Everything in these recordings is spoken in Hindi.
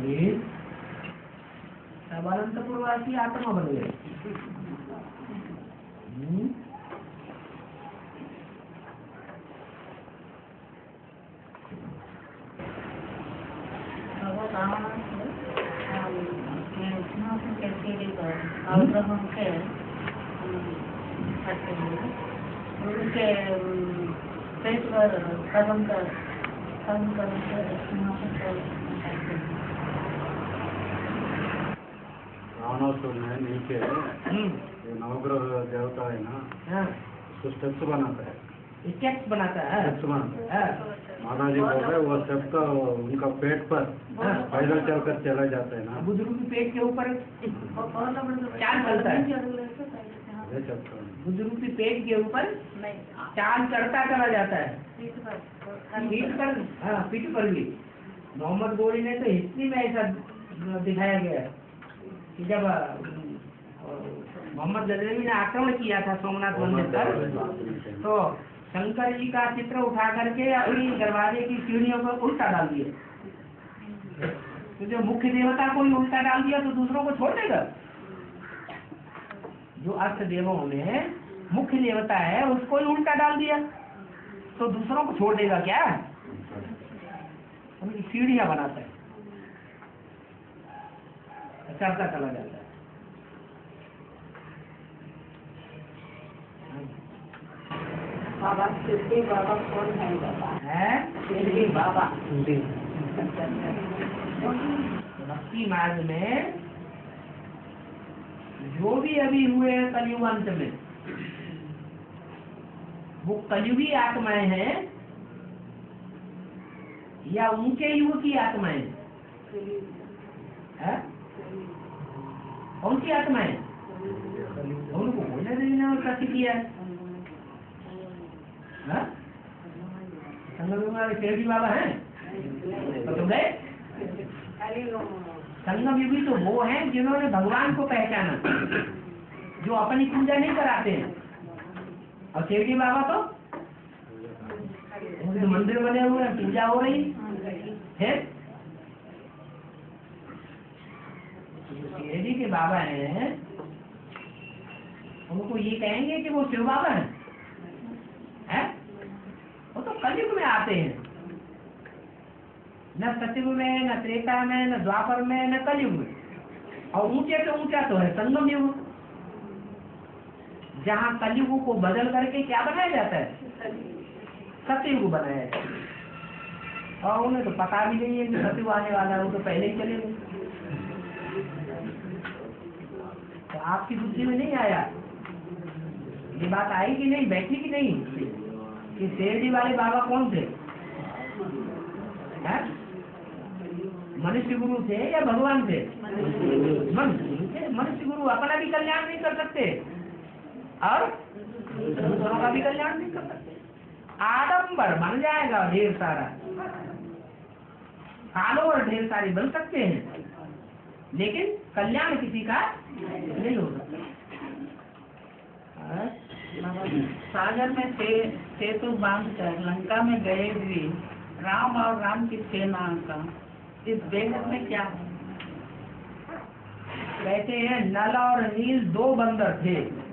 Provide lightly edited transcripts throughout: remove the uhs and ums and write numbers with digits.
तब अनंतपुरवासी आत्मा बन गए। रावणासुर ने नीचे ये नवग्रह देवता है ना, तो स्टेप्स बनाता है, स्टेप्स बनाता है। माता जी बोल रहे वो स्टेप का उनका पेट पर पैदल चलकर चला जाता है ना, बुजुर्ग पेट के ऊपर चाल चलता है। बुजुर्ग की पेट के ऊपर चाल चढ़ता चला जाता है, पीठ पर भी। मोहम्मद गोरी ने तो हिस्ट्री में ऐसा दिखाया गया है कि जब मोहम्मद गजनवी ने आक्रमण किया था सोमनाथ मंदिर पर, तो शंकर जी का चित्र उठा करके अपनी दरवाजे की सीढ़ियों पर उल्टा डाल दिया। तो जो मुख्य देवता को ही उल्टा डाल दिया तो दूसरों को छोड़ देगा। जो अष्ट देवों में मुख्य देवता है उसको ही उल्टा डाल दिया तो दूसरों को छोड़ देगा क्या? उनकी सीढ़ियां बनाता है, चढ़ता चला जाता है। बाबा शिरडी बाबा कौन है? बाबा है शिरडी बाबा। भक्ति मार्ग में जो भी अभी हुए हैं कलयुग अंत में, वो कलयुगी आत्माएं हैं या उनके युग की आत्माएं हैं? कौन सी आत्माएं? उनको बोलने देने और कृषि किया है। संगम युग शिरडी बाबा हैं तो गए। संगम युगी तो वो हैं जिन्होंने भगवान को पहचाना, जो अपनी पूजा नहीं कराते हैं। और शिरडी बाबा तो मंदिर बने हुए हैं, पूजा हो रही है। शिरडी के बाबा हैं, उनको ये कहेंगे कि वो शिव बाबा हैं? वो तो कलयुग में आते हैं, न सतयुग में, न त्रेता में, न द्वापर में, न कलयुग में। और ऊंचे से ऊंचा तो है संगम युग, जहाँ कलयुग को बदल करके क्या बनाया जाता है? सतयुग बनाया जाता है। और उन्हें तो पता भी नहीं है कि सतयुग आने वाला है, वो तो पहले ही चले गए। तो आपकी बुद्धि में नहीं आया, ये बात आई कि नहीं, बैठी कि नहीं कि शिरडी वाले बाबा कौन थे? मनुष्य गुरु थे या भगवान थे? मनुष्य गुरु अपना भी कल्याण नहीं कर सकते और दूसरों का भी कल्याण नहीं कर सकते। आडंबर बन जाएगा ढेर सारा, फॉलोअर ढेर सारे बन सकते हैं, लेकिन कल्याण किसी का नहीं हो सकता। सागर में सेतु बांधकर लंका में गए हुए राम और राम की सेना का इस बेहद में क्या है? कहते हैं नल और नील दो बंदर थे,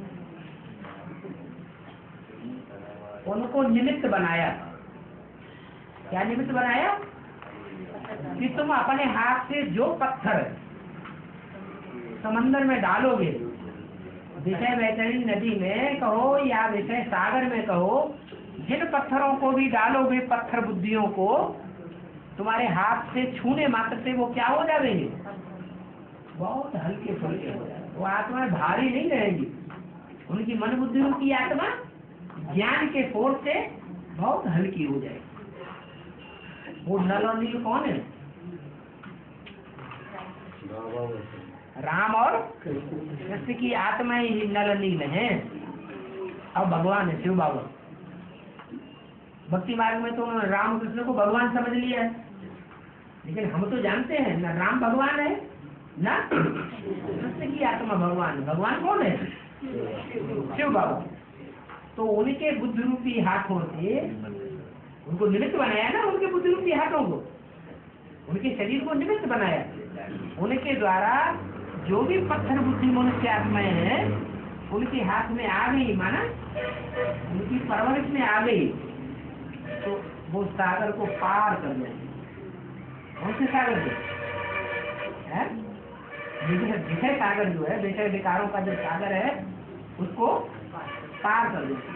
उनको निमित्त बनाया। क्या निमित्त बनाया? कि तुम अपने हाथ से जो पत्थर समंदर में डालोगे, विषय वैतरणी नदी में कहो या विषय सागर में कहो, जिन पत्थरों को भी डालोगे, पत्थर बुद्धियों को, तुम्हारे हाथ से छूने मात्र से वो क्या हो जाएंगे? बहुत हल्के फुल्के हो जाएंगे। वो आत्मा भारी नहीं रहेगी। उनकी मन बुद्धियों की आत्मा ज्ञान के फोर्स से बहुत हल्की हो जाएगी। वो नल और नील कौन है? राम और कृष्ण की आत्माएं ही नल नील हैं और भगवान है शिव बाबा। भक्ति मार्ग में तो उन्होंने राम कृष्ण को भगवान समझ लिया है, लेकिन हम तो जानते हैं न राम भगवान है न कृष्ण की आत्मा भगवान है। भगवान कौन है? शिव बाबा। तो उनके बुद्धि रूपी हाथों से उनको निमित्त बनाया ना, उनके बुद्धि रूपी हाथों को, उनके शरीर को निमित्त बनाया। उनके द्वारा जो भी पत्थर बुद्धि मनुष्य आत्माएं हैं उनके हाथ में आ गई, माना उनकी परवरिश में आ गई, तो वो सागर को पार कर जाएंगे। कौन से सागर को? विषय सागर जो है, विषय विकारों का जो सागर है उसको पार कर देंगे।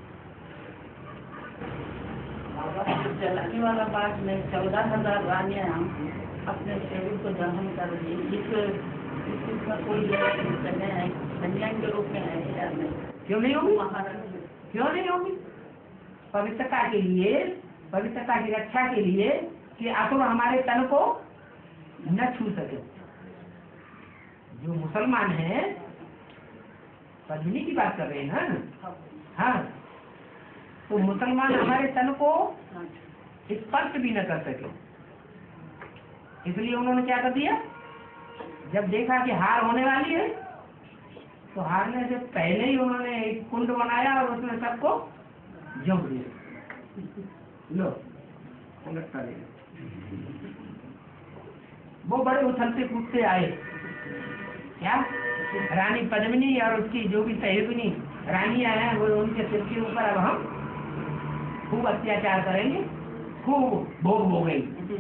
जलाने वाला बात में 14,000 रानियां अपने सेवक को दहन कर दी। इसका कोई कन्या के रूप में है या नहीं? क्यों नहीं होगी? महाराज क्यों नहीं होगी? पवित्रता के लिए, पवित्रता की रक्षा के लिए कि असुर हमारे तन को न छू सके। जो मुसलमान हैं, पद्मिनी की बात कर रहे हैं ना, हाँ, तो मुसलमान हमारे तन को स्पर्श भी न कर सके, इसलिए उन्होंने क्या कर दिया, जब देखा कि हार होने वाली है तो हारने से पहले ही उन्होंने एक कुंड बनाया और उसमें सबको जम दिया। लो उलटता ले, वो बड़े उछलते कूदते आए। क्या? रानी पद्मिनी और उसकी जो भी सहयोगिनी रानियां हैं, वो उनके सिर के ऊपर अब हम खूब अत्याचार करेंगे, खूब भोग भोगेंगे।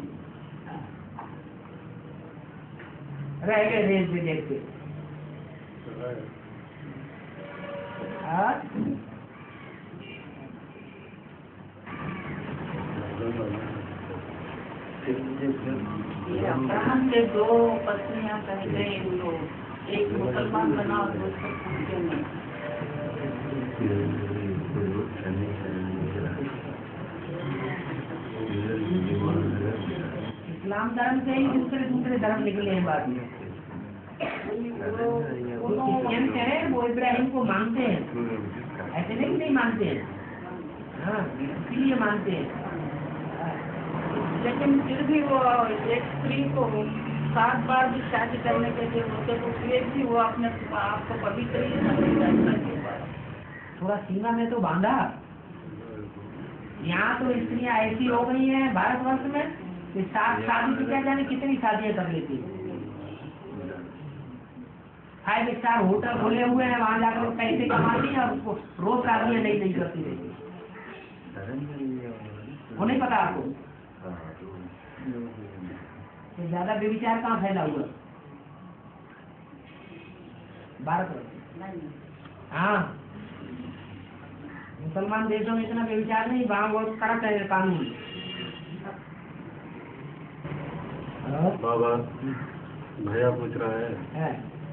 रह गए देश विदेश के। अब्राहम के 2 पत्नियां कह गए, उनको एक मुसलमान बना और दूसरा क्रिश्चियन बना। इस्लाम धर्म से ही दूसरे धर्म निकले हैं बाद में। क्रिश्चियन हैं वो इब्राहिम को मानते हैं, ऐसे नहीं मानते हैं, हाँ इसीलिए मानते हैं। लेकिन फिर भी वो एक स्त्री को 7 बार भी शादी करने के लिए होते तो फिर भी वो अपने आप को पवित्र ही समझता। थोड़ा सीमा में तो बांधा। यहाँ तो स्त्रियाँ ऐसी हो गई हैं भारतवर्ष में कि 7 शादी तो क्या जाने कितनी शादियाँ कर लेती है। 5 स्टार होटल खोले हुए हैं, वहाँ जाकर पैसे कमाती है और उसको रोज शादियाँ नहीं करती रहती। वो नहीं पता आपको? तो ज्यादा व्यभिचार कहाँ फैला हुआ? भारत। हाँ, मुसलमान देशों में इतना व्यभिचार नहीं, वहाँ बहुत कड़क है कानून। बाबा भैया पूछ रहा है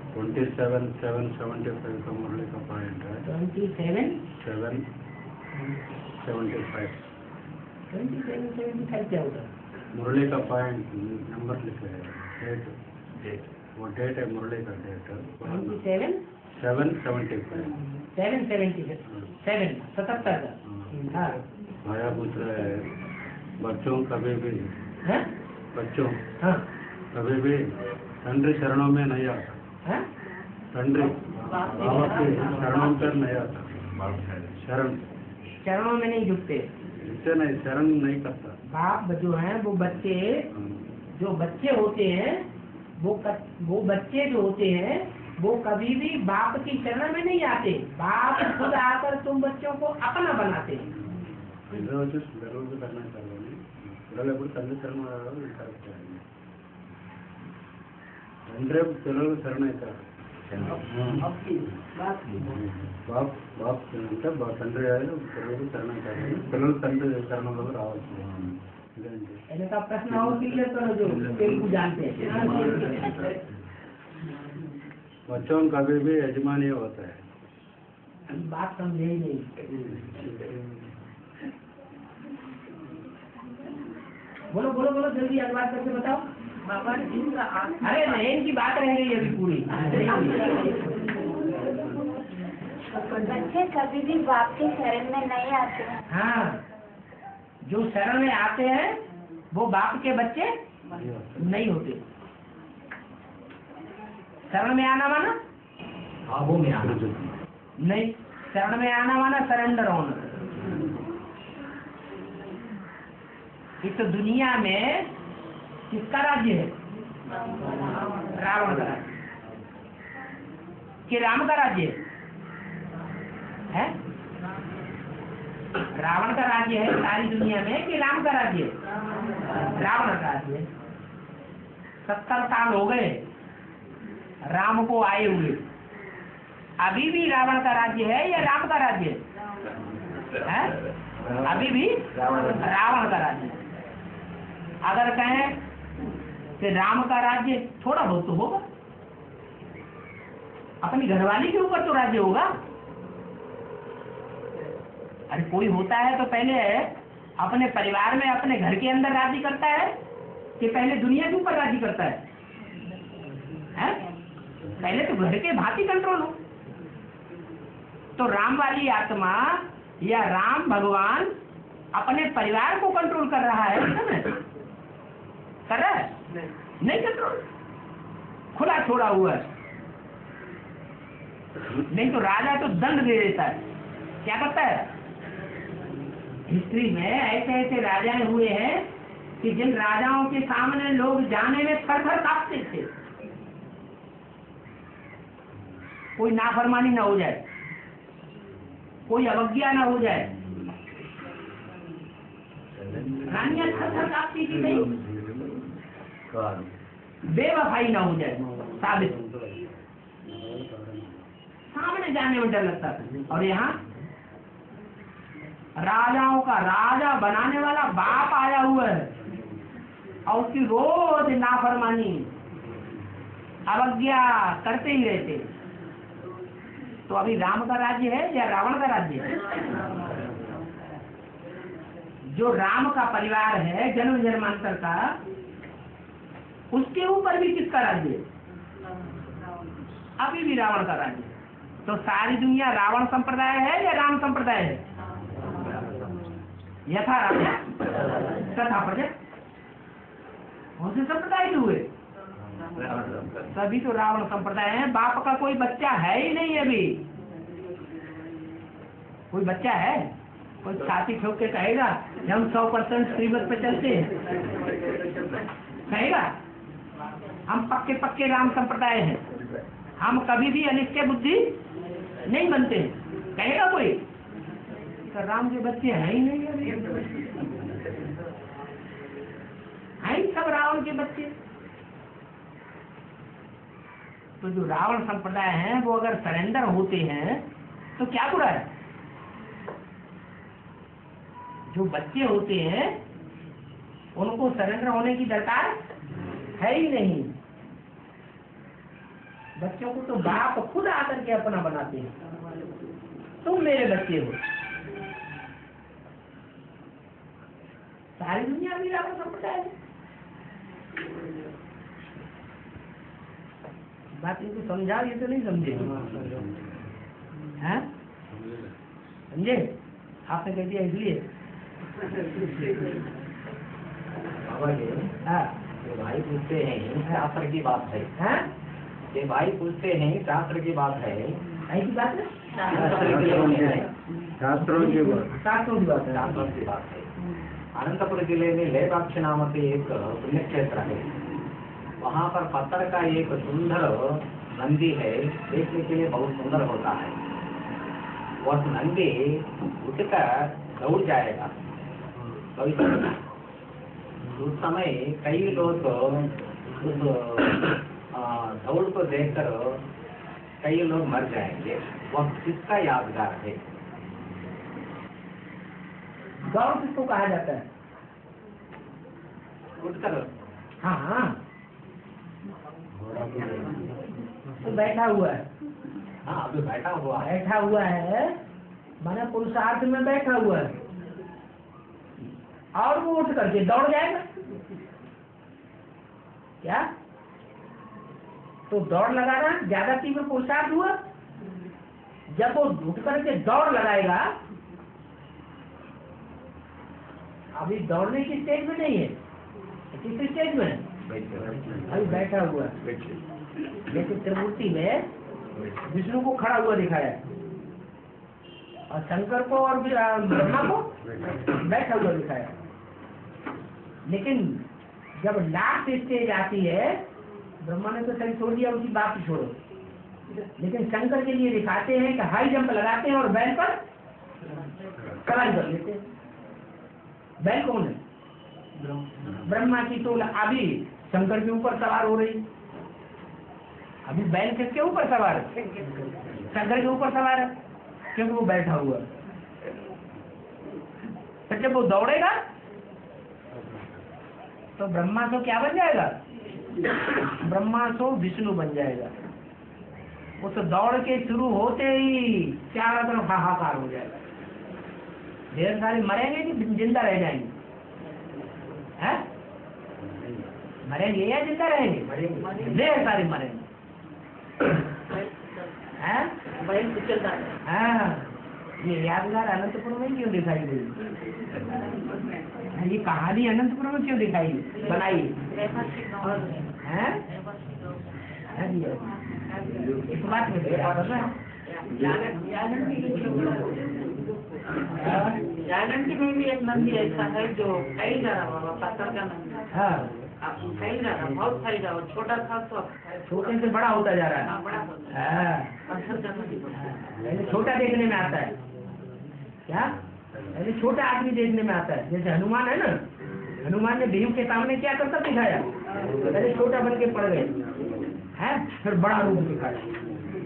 27,775 का मुरली का पॉइंट है। 27,775 क्या होता है? मुरली का पॉइंट नंबर लिखे है, डेट, वो डेट है मुरली का डेट। 77 का। हाँ, भैया पूछ रहा है बच्चों कभी भी बच्चों हाँ कभी भी तंड्री शरणों में नहीं आता। तंड्री बाबा के शरणों पर नहीं आता। शरण चरणों में नहीं झुकते, इससे नहीं शरण नहीं करता। बाप जो हैं वो बच्चे, जो बच्चे होते हैं वो बच्चे जो होते हैं वो कभी भी बाप की शरण में नहीं आते। बाप खुद आकर तुम बच्चों को अपना बनाते हैं। करना चाहिए పిల్లలు తండ్రి శరణం కరెక్ట్ తండ్రి పిల్లలకు శరణ అవుతారు. బాప్ అంటే తండ్రి పిల్లలకు శరణ అవుతారు. పిల్లలు తండ్రి శరణంలో రావచ్చు. इनका प्रश्न और क्लियर करो जो तेलुगु जानते हैं। बच्चों का भी यजमानी होता है। बात समझे ही नहीं। बोलो बोलो बोलो जल्दी अनुवाद करके बताओ। बाबा इनका अरे नहीं, इनकी बात रह गई अभी पूरी। बच्चे कभी भी बाप के शरण में नहीं आते। हाँ, जो शरण में आते हैं वो बाप के बच्चे नहीं होते। शरण में आना माना वो में आना नहीं, शरण में आना माना सरेंडर होना। इस दुनिया में किसका राज्य है? रावण का राज्य कि राम का राज्य है? रावण का राज्य है सारी दुनिया में कि राम का राज्य? रावण का राज्य। 70 साल हो गए राम को आए हुए, अभी भी रावण का राज्य है या राम का राज्य है? अभी भी रावण का राज्य। अगर कहें कि राम का राज्य, थोड़ा बहुत तो होगा, अपनी घरवाली के ऊपर तो राज्य होगा। अरे कोई होता है तो पहले अपने परिवार में अपने घर के अंदर राज्य करता है कि पहले दुनिया के ऊपर राज्य करता है? पहले तो घर के भांति कंट्रोल हो। तो राम वाली आत्मा या राम भगवान अपने परिवार को कंट्रोल कर रहा है, कर रहा है? नहीं कंट्रोल, खुला छोड़ा हुआ है। नहीं तो राजा तो दंड दे देता है। क्या करता है? हिस्ट्री में ऐसे ऐसे राजाएं हुए हैं कि जिन राजाओं के सामने लोग जाने में थर-थर कांपते थे। कोई नाफरमानी ना हो जाए, कोई अवज्ञा ना हो जाए, रानियां थर-थर कांपती थी, नहीं बेवफाई ना हो जाए साबित, सामने जाने में डर लगता था। और यहाँ राजाओं का राजा बनाने वाला बाप आया हुआ है और उसकी रोज नाफरमानी अवज्ञा करते ही रहते। तो अभी राम का राज्य है या रावण का राज्य है? जो राम का परिवार है जन्म जन्मांतर का, उसके ऊपर भी किसका राज्य है? अभी भी रावण का राज्य। तो सारी दुनिया रावण संप्रदाय है या राम संप्रदाय है? यथा राजा तथा प्रजा, कौन से संप्रदाय के हुए? तभी तो रावण संप्रदाय है। बाप का कोई बच्चा है ही नहीं। अभी कोई बच्चा है? कोई छाती ठोक के कहेगा हम 100% श्रीमत पे चलते हैं? कहेगा हम पक्के पक्के राम संप्रदाय हैं, हम कभी भी अनिश्चय बुद्धि नहीं बनते? कहेगा कोई? तो राम के बच्चे हैं ही नहीं अभी, हैं ही सब रावण के बच्चे। तो जो रावण संप्रदाय हैं वो अगर सरेंडर होते हैं तो क्या बुरा है? जो बच्चे होते हैं उनको सरेंडर होने की दरकार है ही नहीं। बच्चों को तो बाप खुद आकर के अपना बनाते हैं, तुम मेरे बच्चे हो। सारी दुनिया में रावण संप्रदाय है। बात इनको समझाओ, ये तो नहीं समझे हैं? समझे? आपने कह दिया इसलिए। हाँ, भाई पूछते हैं शास्त्र की बात है। हाँ? ये भाई पूछते हैं शास्त्र की बात है। ऐसी बात है? शास्त्रों की बात, शास्त्रों की बात है। शास्त्रों की बात है। अनंतपुर जिले में लेपाक्ष नामक एक पुण्य क्षेत्र है। वहाँ पर पत्थर का एक सुंदर नंदी है, देखने के लिए बहुत सुंदर होता है। वह नंदी उठकर दौड़ जाएगा। उस समय कई लोग उस दौड़ को देखकर कई लोग मर जाएंगे। वह किसका यादगार है? दौड़ किसको कहा जाता है? उठकर। हाँ हाँ, तो बैठा हुआ है। हाँ, अभी बैठा हुआ है माने पुरुषार्थ में बैठा हुआ है और वो उठ करके दौड़ जाएगा क्या? तो दौड़ लगाना ज्यादा तीव्र पुरुषार्थ हुआ। जब वो उठ करके दौड़ लगाएगा, अभी दौड़ने की स्टेज में नहीं है, किस स्टेज में? अभी बैठा हुआ है। जैसे त्रिमूर्ति में विष्णु को खड़ा हुआ दिखाया और शंकर को और ब्रह्मा को बैठा हुआ दिखाया। लेकिन जब लास्ट स्टेज आती है ब्रह्मा ने तो शरीर छोड़ दिया, उसकी बात ही छोड़ो। लेकिन शंकर के लिए दिखाते हैं कि हाई जंप लगाते हैं और बैल पर सवारी कर लेते हैं। बैल कौन है? ब्रह्मा की टोल अभी शंकर के ऊपर सवार हो रही। अभी बैल किसके ऊपर सवार है? शंकर के ऊपर सवार है, क्योंकि वो बैठा हुआ है। तो जब वो दौड़ेगा तो ब्रह्मा तो क्या बन जाएगा? ब्रह्मा तो विष्णु बन जाएगा। वो तो दौड़ के शुरू होते ही चारों तरफ हाहाकार हो जाएगा। ढेर सारे मरेंगे कि जिंदा रह जाएंगे? हैं? मरेंगे या जिंदा रहेंगे? ढेर सारे मरेंगे। हैं? हाँ, ये यादगार अनंतपुर में क्यों दिखाई गई? ये कहानी अनंतपुर में क्यों दिखाई बनाई है? इस बात में जानकी में भी एक नंदी ऐसा है जो फैल जा रहा बाबा, पत्थर का नंदी। हाँ, फैल जा रहा, बहुत फैल जा रहा। छोटा था तो छोटे से बड़ा होता जा रहा है। बड़ा होता है। हाँ, पत्थर का नंदी। पहले छोटा देखने में आता है। क्या? पहले छोटा आदमी देखने में आता है। जैसे हनुमान है ना, हनुमान ने भीम के सामने क्या करता दिखाया? पहले छोटा बन के पड़ गए हैं, फिर बड़ा रूप दिखाया।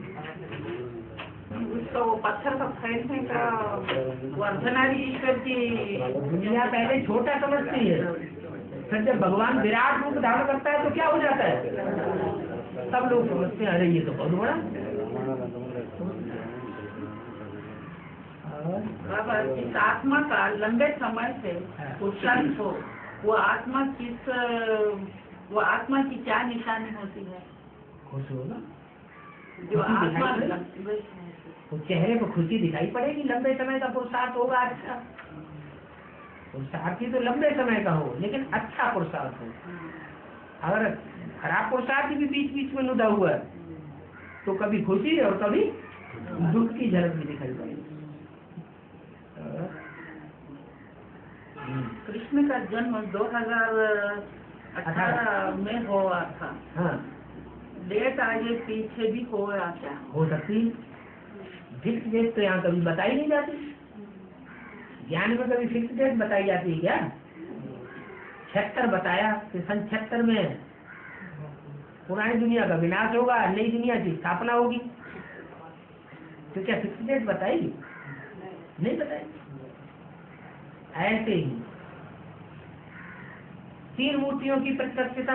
उसका वो पत्थर का फैलने का वर्धनारी ईश्वर की दुनिया पहले छोटा समझती है, फिर जब भगवान विराट रूप धारण करता है तो क्या हो जाता है? सब लोग समझते हैं अरे ये तो बहुत बड़ा। बाबा, इस आत्मा का लंबे समय से उत्साहित हो, वो आत्मा की क्या निशानी होती है? खुश हो ना, जो आत्मा तो चेहरे पर खुशी दिखाई पड़ेगी। लंबे समय का पुरुषार्थ होगा। अच्छा पुरुषार्थ ही तो लंबे समय का हो, लेकिन अच्छा पुरुषार्थ हो। अगर खराब पुरुषार्थ भी बीच बीच में नुदा हुआ है तो कभी खुशी और कभी दुख की झलक भी दिखाई पड़ेगी। कृष्ण का जन्म 2018 में हुआ था। हाँ, डेट आगे पीछे भी हो गया क्या? हो सकती। फिक्स डेट तो यहाँ कभी बताई नहीं जाती। ज्ञान में कभी फिक्स डेट बताई जाती है क्या? 76 बताया कि सन 76 में पुरानी दुनिया का विनाश होगा, नई दुनिया की स्थापना होगी। तो क्या फिक्स डेट बताएगी? नहीं बताएगी। ऐसे ही 3 मूर्तियों की प्रत्यक्षता,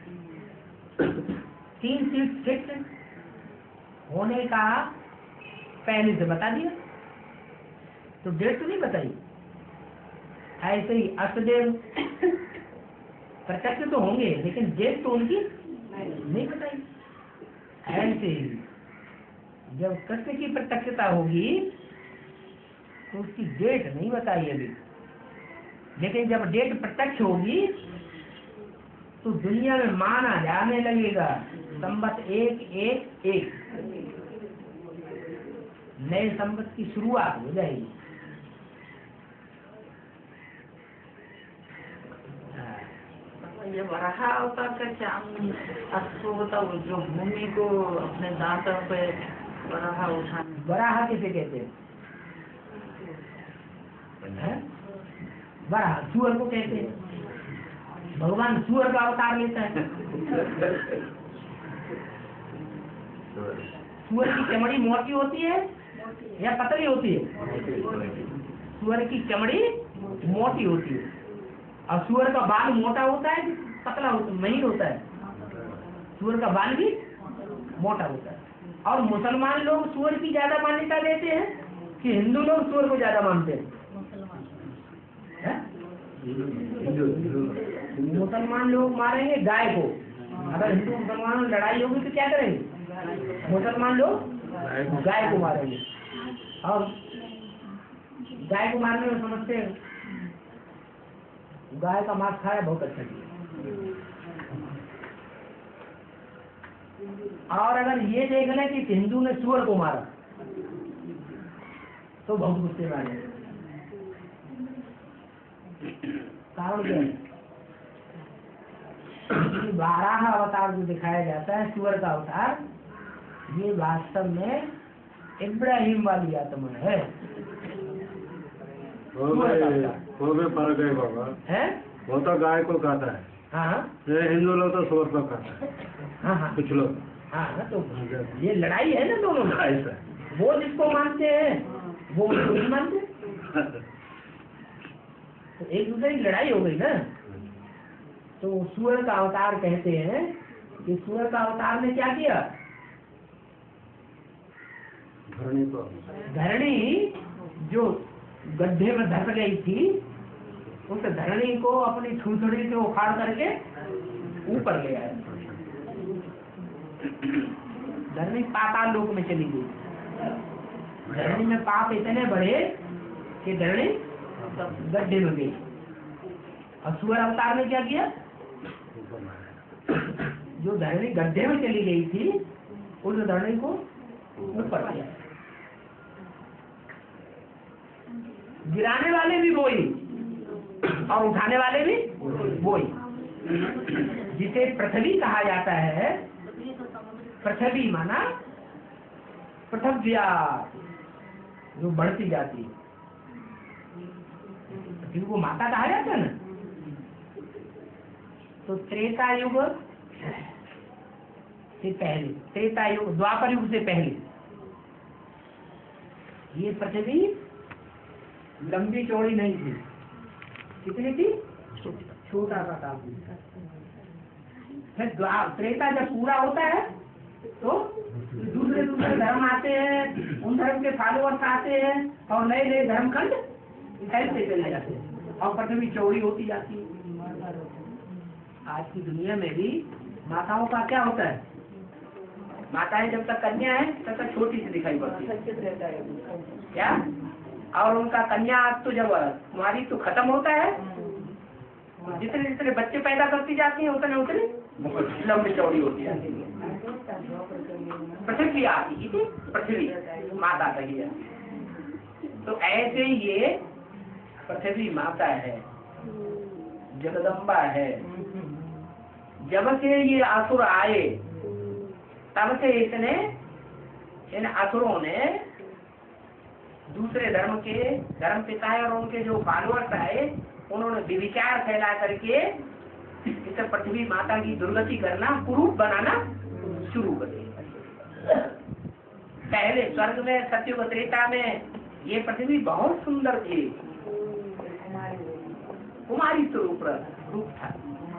3 सीट फिक्स होने का पहले से बता दिया, तो डेट तो नहीं बताई। ऐसे ही अष्टदेव प्रत्यक्ष तो होंगे, लेकिन डेट तो उनकी नहीं बताई। ऐसे ही जब कृष्ण की प्रत्यक्षता होगी तो उसकी डेट नहीं बताई अभी, लेकिन जब डेट प्रत्यक्ष होगी तो दुनिया में माना जाने लगेगा संवत 111 नए संवत की शुरुआत हो जाएगी। ये वराह अवतार का क्या अर्थ होता है? जो भूमि को अपने दांतों पे वराह उठाने। वराह किसे कहते हैं? वराह सुअर को कहते हैं। भगवान सुअर का अवतार लेता है। सुअर की चमड़ी मोटी होती है या पतली होती है? सुअर की चमड़ी मोटी होती है, और सुअर का बाल मोटा होता है, पतला होता है, महीन होता है। सुअर का बाल भी मोटा होता है। और मुसलमान लोग सुअर की ज्यादा मान्यता देते हैं कि हिंदू लोग सुअर को ज्यादा मानते हैं? मुसलमान लोग मारेंगे गाय को। अगर हिंदू मुसलमानों में लड़ाई होगी तो क्या करेंगे? मुसलमान लोग गाय को मारेंगे। और गाय को मारने में समझते हैं गाय का मांस खाया बहुत अच्छा किया। और अगर ये देख लें कि हिंदू ने सुअर को मारा तो बहुत गुस्से में आ जाएंगे। कारण क्या है? बारह अवतार जो दिखाया जाता है सुअर का अवतार, ये वास्तव में इब्राहिम वाली आत्मा है। वो भी फर्क है बाबा, है वो तो गाय को खाता है, हाँ ये हिंदू लोग तो सुअर को खाता है, हाँ हाँ कुछ लोग हाँ। तो ये लड़ाई है ना दोनों में, ऐसा वो जिसको मानते हैं वो उसको नहीं मानते, तो एक दूसरे की लड़ाई हो गई ना। तो सूअर का अवतार कहते हैं कि सूअर का अवतार ने क्या किया, धरणी को, धरणी जो गड्ढे में धस गई थी उस धरणी को अपनी छुरछुरी से उखाड़ करके ऊपर ले आया। धरणी पाताल लोक में चली गई। धरणी में पाप इतने बढ़े कि धरणी गड्ढे में गई। और सूअर अवतार ने क्या किया, जो धरणी गड्ढे में चली गई थी उस धरणी को ऊपर किया। गिराने वाले भी वही और उठाने वाले भी वही। जिसे पृथ्वी कहा जाता है, पृथ्वी माना पृथव्या, जो बढ़ती जाती, पृथ्वी को माता कहा जाता है ना। तो त्रेता युग से पहले, त्रेता युग द्वापर युग से पहले ये पृथ्वी लंबी चौड़ी नहीं थी। कितनी थी, छोटा सा था। फिर त्रेता जब पूरा होता है तो दूसरे दूसरे धर्म आते हैं, उन धर्म के फॉलोअर्स आते हैं और नए नए धर्मखंड फैलते चले जाते हैं और पृथ्वी चौड़ी होती जाती है। आज की दुनिया में भी माताओं का क्या होता है, माताएं जब तक कन्या है तब तक छोटी सी दिखाई पड़ती है क्या, और उनका कन्या तो जब कुमारी तो खत्म होता है, जितने जितने बच्चे पैदा करती जाती हैं उतने उतने लंबी चौड़ी होती जाती है। पृथ्वी आती थी, पृथ्वी माता कही है। तो ऐसे ये पृथ्वी माता है, जगदम्बा है। जब से ये असुर आए तब से इसने, इन असुरों ने दूसरे धर्म के धर्म पिता और उनके जो फॉलोअर्स आए उन्होंने विचार फैला करके इसे पृथ्वी माता की दुर्गति करना, कुरूप बनाना शुरू कर दिया। पहले स्वर्ग में सत्युग त्रेता में ये पृथ्वी बहुत सुंदर थी, कुमारी स्वरूप रूप था।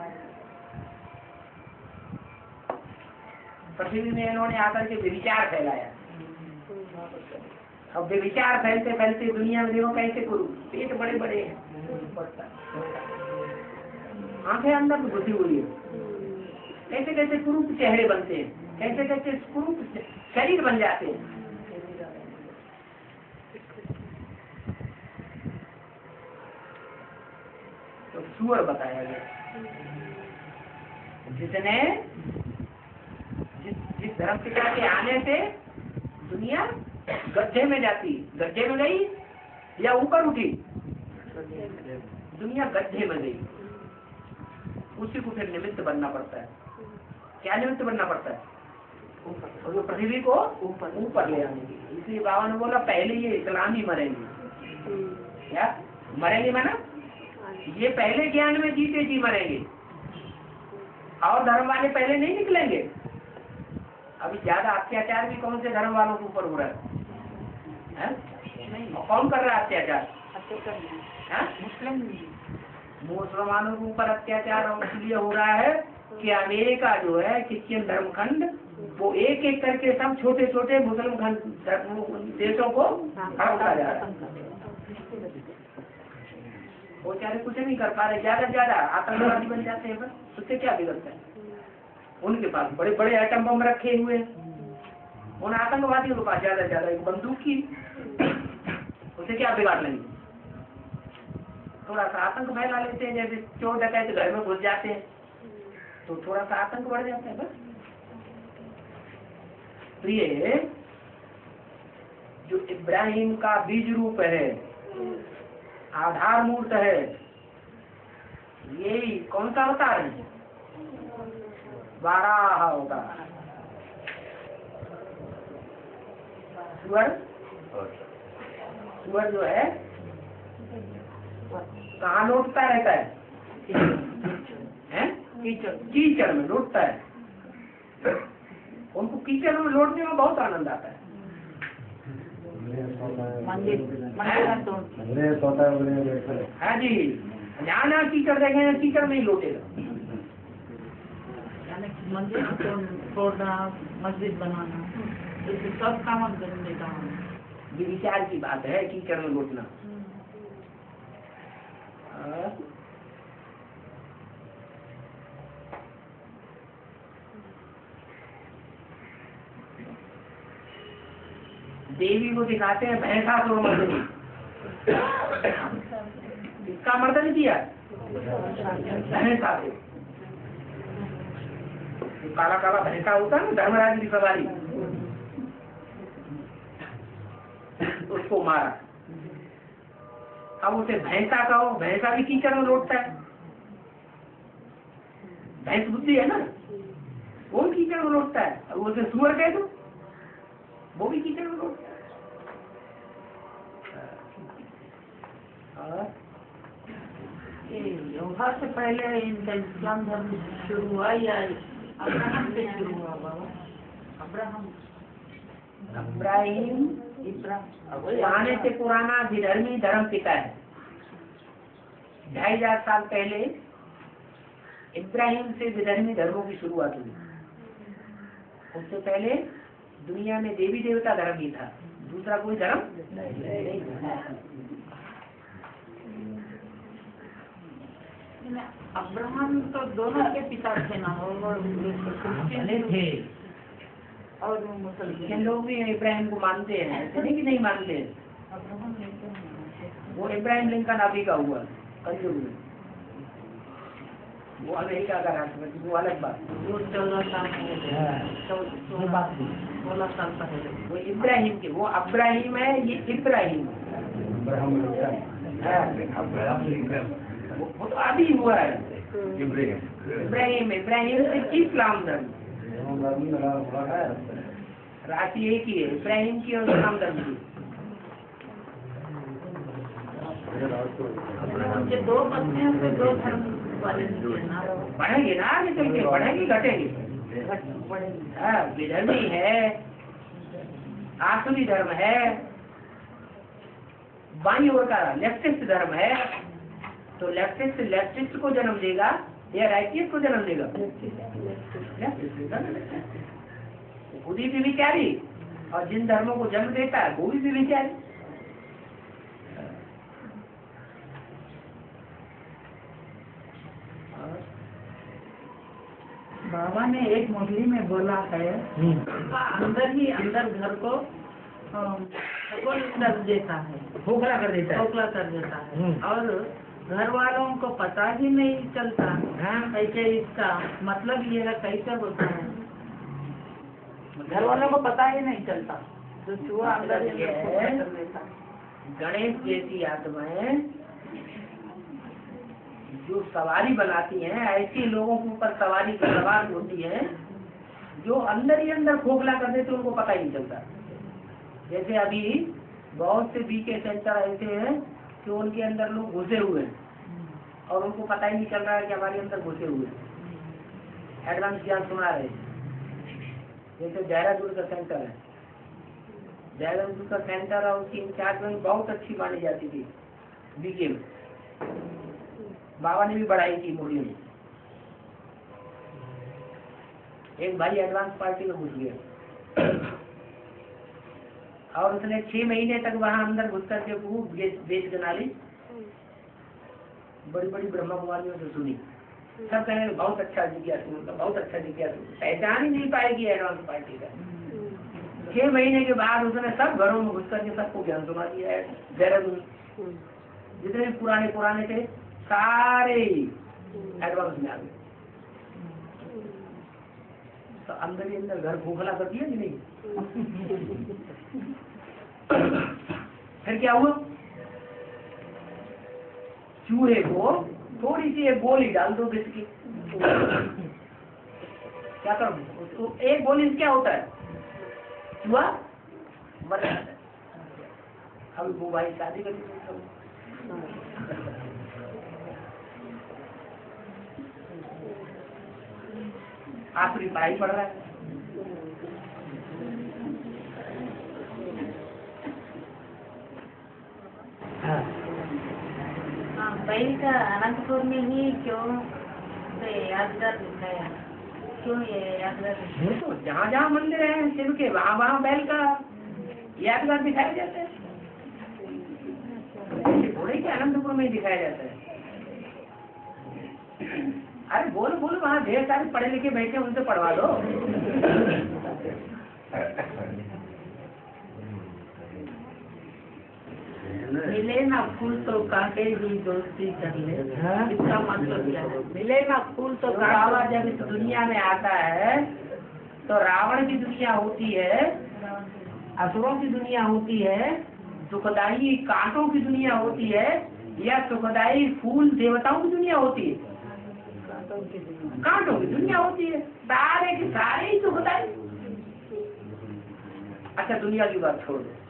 पृथ्वी में इन्होंने आकर के विचार फैलाया। अब विचार फैलते फैलते दुनिया में देखो कैसे कुरूप, पेट बड़े बड़े हैं, आंखें अंदर तो घुसी हुई है, कैसे कैसे कुरूप चेहरे बनते हैं, कैसे कैसे कुरूप शरीर बन जाते हैं। तो सूअर बताया गया जिसने जिस धर्म पिता के आने से दुनिया गड्ढे में जाती, गड्ढे में गई या ऊपर उठी, दुनिया गड्ढे में गई, उसी को फिर निमित्त बनना पड़ता है। क्या निमित्त बनना पड़ता है, और जो पृथ्वी को ऊपर ले आने की। इसलिए बाबा ने बोला पहले ये इस्लामी मरेंगे। क्या मरेंगे माना, ये पहले ज्ञान में जीते जी मरेंगे, और धर्म वाले पहले नहीं निकलेंगे। अभी ज्यादा अत्याचार भी कौन से धर्म वालों के ऊपर हो रहा है? कौन कर रहा है अत्याचार? मुसलमानों के ऊपर अत्याचार इसलिए हो रहा है कि अमेरिका जो है क्रिश्चियन धर्मखंड, वो एक एक करके सब छोटे छोटे मुसलमान देशों को हड़पता जा रहा है। वो चाहे कुछ नहीं कर पा रहे, ज्यादा ज्यादा आतंकवादी बन जाते हैं, बस उससे क्या बिगड़ता है। उनके पास बड़े बड़े एटम बम रखे हुए, उन आतंकवादियों के पास ज्यादा ज्यादा एक बंदूक की, उसे क्या बिगाड़ लेंगे। थोड़ा सा आतंक फैला लेते हैं, जैसे चोर डकैत घर में घुस जाते हैं तो थोड़ा सा आतंक बढ़ जाता है बस। तो ये जो इब्राहिम का बीज रूप है, आधार मूर्त है, यही कौन सा अवतार है? बारह होगा। सुअर जो है कहाँ लौटता रहता है? कीचड़ में लौटता है। उनको कीचड़ में लौटने में बहुत आनंद आता है। हाँ जी, जहाँ कीचड़ देखेंगे कीचड़ में ही लौटेगा। मंदिर तोड़ना, मस्जिद बनाना, इससे सब काम करने का विचार की बात है कीचड़ में लौटना। देवी को दिखाते हैं भैंसासुर मर्दनी। इसका मर्दन किया भैंसासुर। काला काला भैंसा होता है ना, धर्मराज की सवारी, उसको मारा। अब उसे भैंसा कहो, भैंसा भी कीचड़ में लौटता है। भैंस बुद्धि है ना, वो भी कीचड़ में लौटता है। अब उसे सुअर कह दो, वो भी कीचड़ में लौटता है। वहाँ से पहले इनका इस्लाम धर्म शुरू हुआ या अब्राहम से शुरू हुआ? बाबा इब्राहिम पुराने से पुराना विधर्मी धर्म पिता है। 2500 साल पहले इब्राहिम से विधर्मी धर्मों की शुरुआत हुई। उससे पहले दुनिया में देवी देवता धर्म ही था, दूसरा कोई धर्म नहीं था। अब्राहम तो दोनों के पिता थे ना, और थे और मुसलमान लोग भी इब्राहिम को मानते हैं, ऐसे नहीं कि नहीं मानते हैं। अब्राहम वो इब्राहिम लिंकन अभी का हुआ कलयुग में, वो अमेरिका का राष्ट्रपति, वो अलग बात। वो 14 साल पहले, 16 साल पहले वो इब्राहिम के, वो अब्राहिम है, ये इब्राहिम वो तो अभी हुआ है। इब्राहिम इस्लाम धर्म, राशि एक ही है, इब्राहिम की और इस्लाम धर्म की। उनके 2 बच्चे हैं, तो 2 धर्म वाले बढ़ेंगे ना आगे चल के, बढ़ेंगे घटेंगे। हाँ, विधर्मी है, आसुरी धर्म है, बाई ओर का लेफ्टिस्ट धर्म है। तो लेफ्टिस्ट को जन्म देगा या राइटिस्ट को जन्म देगा? खुद ही विचारी, और जिन धर्मों को जन्म देता है वो भी विचारी। बाबा ने एक मुरली में बोला है, अंदर ही अंदर घर को कर देता है, खोखला कर देता है, खोखला कर देता है, और घर वालों को पता ही नहीं चलता कैसे इसका मतलब ये है, कैसे होता है, घर वालों को पता ही नहीं चलता। तो चूहा अंदर ही खोखला कर देता है। गणेश जैसी आत्माएं जो सवारी बनाती हैं, ऐसे लोगों के ऊपर सवारी की सवार होती है, जो अंदर ही अंदर खोखला कर देते उनको पता ही नहीं चलता। जैसे अभी बहुत से बीके सेंटर ऐसे हैं कि उनके अंदर लोग घुसे हुए हैं और उनको पता ही नहीं चल रहा है कि हमारे अंदर घुसे हुए हैं। एडवांस ज्ञान सुना रहे हैं। जैसे देहरादून का सेंटर है, देहरादून का सेंटर और उसकी इंचार्ज में बहुत अच्छी मानी जाती थी बीके में। बाबा ने भी बढ़ाई थी मुरली में। एक भाई एडवांस पार्टी में घुस गया और उसने 6 महीने तक वहां अंदर घुस करके खूब बेच गनाली बड़ी बड़ी ब्रह्मा कुमारियों से सुनी। सब कहे बहुत अच्छा जिज्ञासु, बहुत अच्छा जिज्ञासु, पहचान ही नहीं पाएगी एडवांस पार्टी का। 6 महीने के बाद उसने सब घरों में घुस करके सबको ज्ञान सुना दिया है। देहरादून जितने पुराने थे सारे एडवांस में आ गए। तो अंदर ही अंदर घर खोखला कर दिया कि नहीं? फिर क्या हुआ? चूहे को थोड़ी सी एक गोली डाल दो बिस्किट, क्या करो, एक बोली से क्या होता है, चूहा मर जाता है। अब वो भाई शादी करी आखिरी पढ़ाई पढ़ रहा है। बैल का अनंतपुर में ही क्यों यादगार दिखाया, क्यों ये यादगार दिखाया? तो जहाँ जहाँ मंदिर है शिव के वहाँ वहाँ बैल का यादगार दिखाया जाता है। घोड़े के अनंतपुर में ही दिखाया जाता है। अरे बोलो बोलो, वहाँ ढेर सारे पढ़े लिखे बैठे, उनसे पढ़वा दो। मिले ना फूल तो कांटे भी दोस्ती कर ले, इसका मतलब क्या है? मिले ना फूल तो बाबा जब इस दुनिया में आता है तो रावण की दुनिया होती है, असुरों की दुनिया होती है, सुखदाई कांटों की दुनिया होती है, या सुखदाई फूल देवताओं की दुनिया होती है? कांटों की दुनिया होती है। सारे के सारे ही सुखदाई। अच्छा दुनिया की बात छोड़ दो,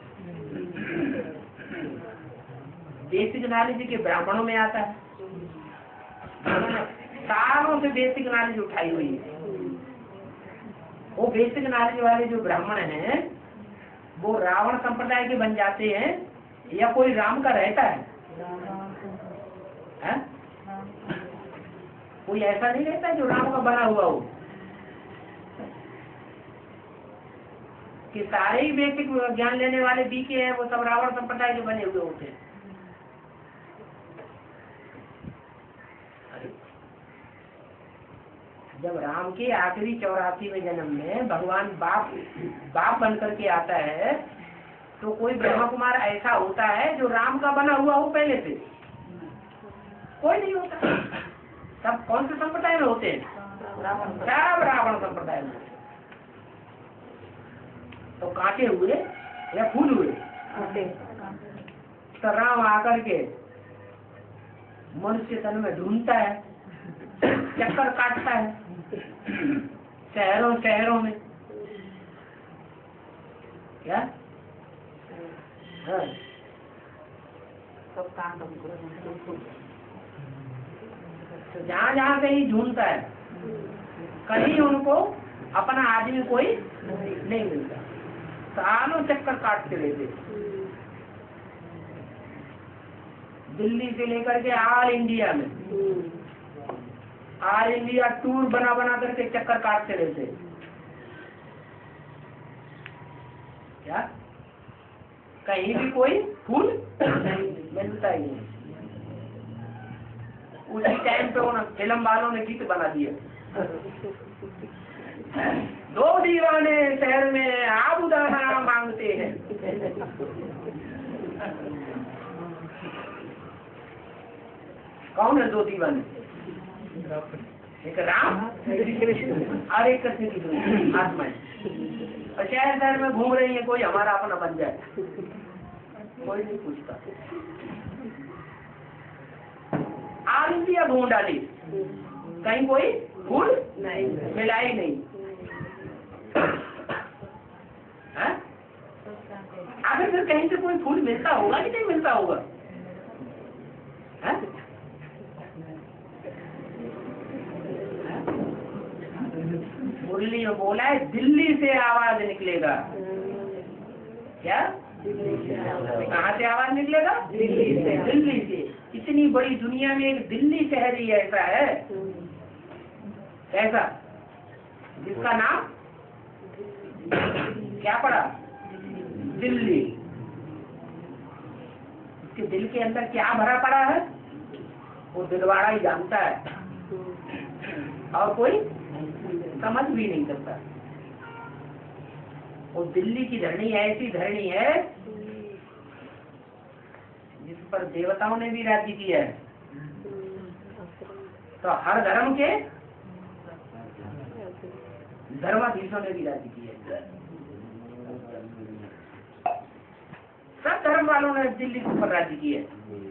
बेसिक नॉलेज के ब्राह्मणों में आता है। सालों से बेसिक नॉलेज उठाई हुई है। वो बेसिक नॉलेज वाले जो ब्राह्मण हैं वो रावण संप्रदाय के बन जाते हैं, या कोई राम का रहता है? कोई ऐसा नहीं रहता जो राम का बना हुआ हो। कि सारे ही बेसिक ज्ञान लेने वाले बीके हैं वो सब रावण संप्रदाय के बने हुए होते हैं। जब राम के आखिरी 84वें जन्म में भगवान बाप बन करके आता है तो कोई ब्रह्मा कुमार ऐसा होता है जो राम का बना हुआ हो पहले से? कोई नहीं होता। सब कौन से संप्रदाय में होते हैं? सब रावण संप्रदाय में। तो कांटे हुए या फूल हुए? तो राम आकर के मनुष्य तन में ढूंढता है, चक्कर काटता है शहरों शहरों में। क्या तो जहाँ जहाँ कहीं ढूंढता है, कहीं उनको अपना आदमी कोई नहीं मिलता। सालों चक्कर काटते रहते, दिल्ली से लेकर के ऑल इंडिया में, ऑल इंडिया टूर बना बना करके चक्कर काटते रहते। क्या कहीं भी कोई फूल मिलता ही नहीं। उसी टाइम पे उन फिल्म वालों ने गीत बना दिया, दो दीवाने शहर में आबूदाना मांगते हैं। कौन है दो दीवाने? एक राम और एक कृष्ण की दूसरी आत्माएं। और शहर शहर में घूम रही है, कोई हमारा अपना बन जाए, कोई नहीं पूछता। ऑल इंडिया घूम डाली, कहीं कोई फूल नहीं मिला ही नहीं। आखिर फिर कहीं से कोई फूल मिलता होगा कि नहीं मिलता होगा? मुरली में बोला है दिल्ली से आवाज निकलेगा। क्या कहाँ से आवाज निकलेगा? दिल्ली से। दिल्ली से। इतनी बड़ी दुनिया में एक दिल्ली शहर ही ऐसा है, ऐसा जिसका नाम क्या पड़ा? दिल्ली। उसके दिल के अंदर क्या भरा पड़ा है वो दिलवाड़ा ही जानता है, और कोई समझ भी नहीं सकता। वो दिल्ली की धरनी ऐसी धरनी है जिस पर देवताओं ने भी राज्य किया है। तो हर धर्म के धर्माधीशों ने भी राज्य किया है। सब धर्म वालों ने दिल्ली के ऊपर राज्य किया है।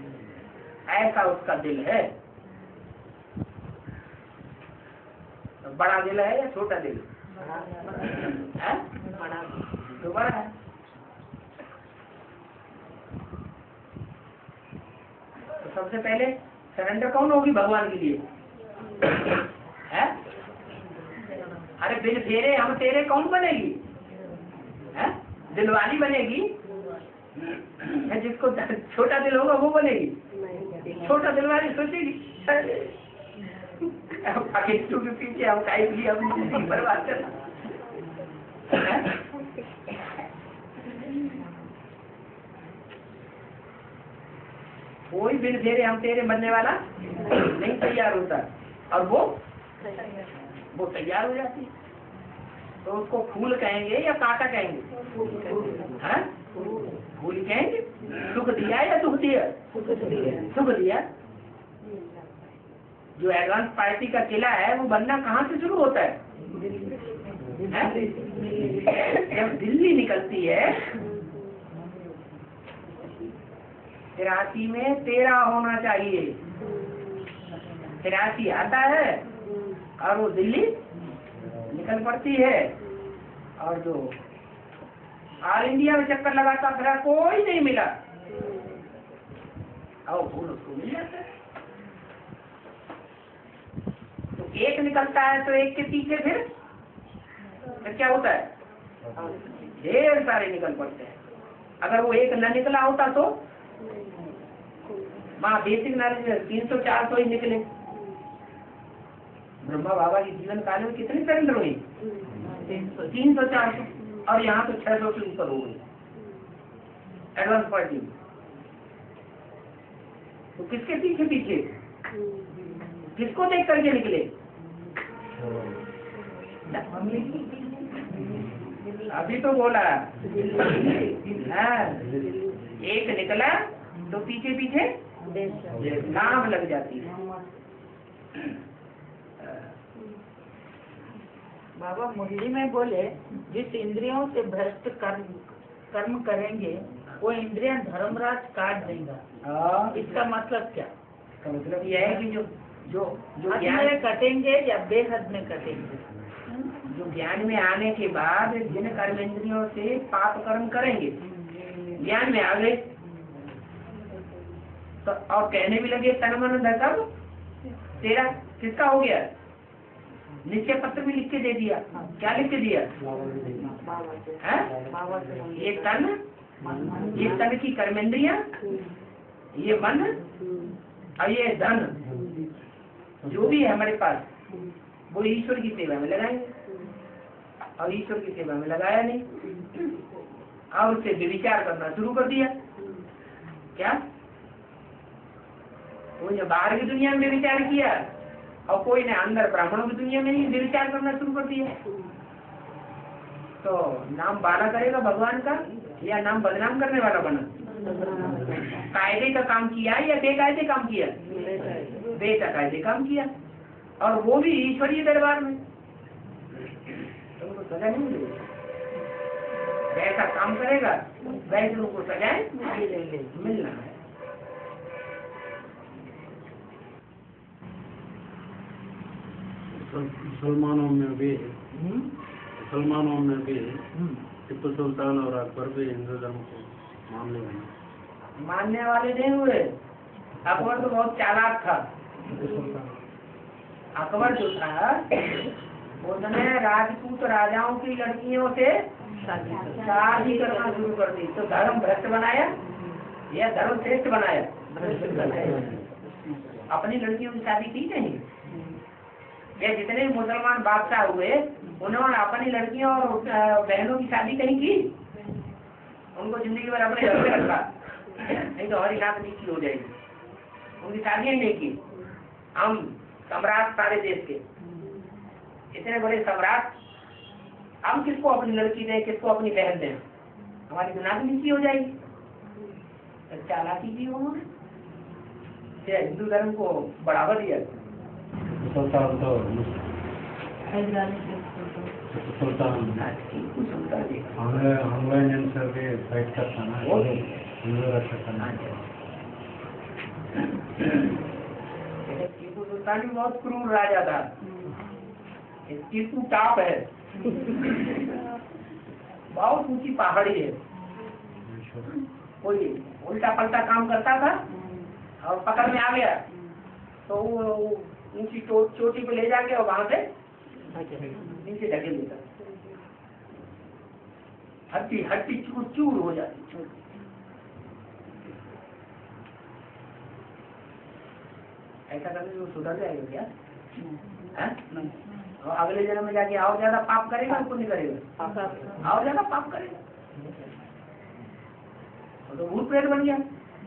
ऐसा उसका दिल है। तो बड़ा दिल है या छोटा दिल है? तो बड़ा है। तो सबसे पहले सरेंडर कौन होगी भगवान के लिए है? अरे बिन फेरे हम तेरे कौन बनेगी है? दिलवाली बनेगी है? जिसको छोटा दिल होगा वो बनेगी। छोटा दिल वाली सोचेगी अकेले के पीछे हम खाएगी हम बर्बाद करना। कोई बिन फेरे हम तेरे बनने वाला नहीं तैयार होता, और वो तैयार हो जाती। तो उसको फूल कहेंगे या कांटा कहेंगे? हाँ? फूल कहेंगे। सुख दिया या दुख दिया? सुख दिया। जो एडवांस पार्टी का किला है वो बनना कहाँ से शुरू होता है? जब दिल्ली निकलती है 83 में 13 होना चाहिए। 83 आता है और वो दिल्ली निकल पड़ती है, और जो ऑल इंडिया में चक्कर लगाता फिर कोई नहीं मिला, और फूल उसको मिल जाता है। तो एक निकलता है तो एक के पीछे फिर क्या होता है? ढेर सारे निकल पड़ते हैं। अगर वो एक न निकला होता तो वहाँ बेसिक नॉलेज 300-400 ही निकले। ब्रह्मा बाबा के जीवन काल में कितने सरेंडर हुए? 300-400, और यहाँ तो 600 से ऊपर हो गई एडवांस पार्टी। तो किसके पीछे पीछे किसको देख करके निकले? अभी तो बोला हाँ, एक निकला तो पीछे पीछे नाम लग जाती है। बाबा मुरली में बोले जिस इंद्रियों से भ्रष्ट कर्म करेंगे वो इंद्रियां धर्मराज काट देगा। इसका मतलब क्या? इसका मतलब यह है कि जो हद में कटेंगे या बेहद में कटेंगे? जो ज्ञान में आने के बाद जिन कर्मेंद्रियों से पाप कर्म करेंगे, ज्ञान में आ गए तो और कहने भी लगे तन मन धन तेरा किसका हो गया? निश्चय पत्र भी लिख के दे दिया। क्या लिख के दिया? ये तन की कर्मेंद्रियां, ये मन और ये धन जो भी है हमारे पास वो ईश्वर की सेवा में लगाएंगे, और ईश्वर की सेवा में लगाया नहीं और उससे विचार करना शुरू कर दिया। क्या कोई ने बाहर की दुनिया में विचार किया और कोई ने अंदर ब्राह्मणों की दुनिया में ही विचार करना शुरू कर दिया। तो नाम बाला करेगा भगवान का या नाम बदनाम करने वाला बना? कायदे का काम किया या बेकायदे काम किया? बेकायदे काम किया, और वो भी ईश्वरीय दरबार में। तुमको सजा नहीं मिलेगी। जैसा काम करेगा वैसे उनको सजाएं मिलना है। मुसलमानों में भी टिप्पू सुल्तान और अकबर भी हिंदू धर्म को मानने वाले नहीं हुए। अकबर तो बहुत चालाक था। अकबर जो था उसने राजपूत राजाओं की लड़कियों से शादी करना शुरू कर दी। तो धर्म भ्रष्ट बनाया या धर्म श्रेष्ठ बनाया? अपनी लड़कियों की शादी की नहीं। ये जितने मुसलमान बादशाह हुए उन्होंने अपनी लड़कियों और बहनों की शादी कहीं की? उनको जिंदगी भर अपने घर में रखा, नहीं तो हमारी नाक नीची हो जाएगी। उनकी शादियां नहीं की। हम सम्राट सारे देश के इतने बड़े सम्राट, हम किसको अपनी लड़की दें, किसको अपनी बहन दें? हमारी तो नाक नीची हो जाएगी। तो चालाकी की उन्होंने हिंदू धर्म को बढ़ावा दिया। सुल्तान इंडियन सर भी फाइट करता ना, हिंदू रक्षा करना। टीपू सुल्तान भी बहुत क्रूर राजा था। टीपू टॉप है, बहुत ऊंची पहाड़ी है। कोई उल्टा पलटा काम करता था और पकड़ में आ गया तो वो ऊंची चोटी पे ले जाके और वहां से नीचे ढकेल देता, हड्डी हड्डी चूर चूर हो जाती। ऐसा करने में सुधर जाएगा क्या? नहीं। और अगले जन्म में जाके और ज्यादा पाप करेगा, पुण्य करेगा, और ज्यादा पाप करेगा तो भूत प्रेत बन गया।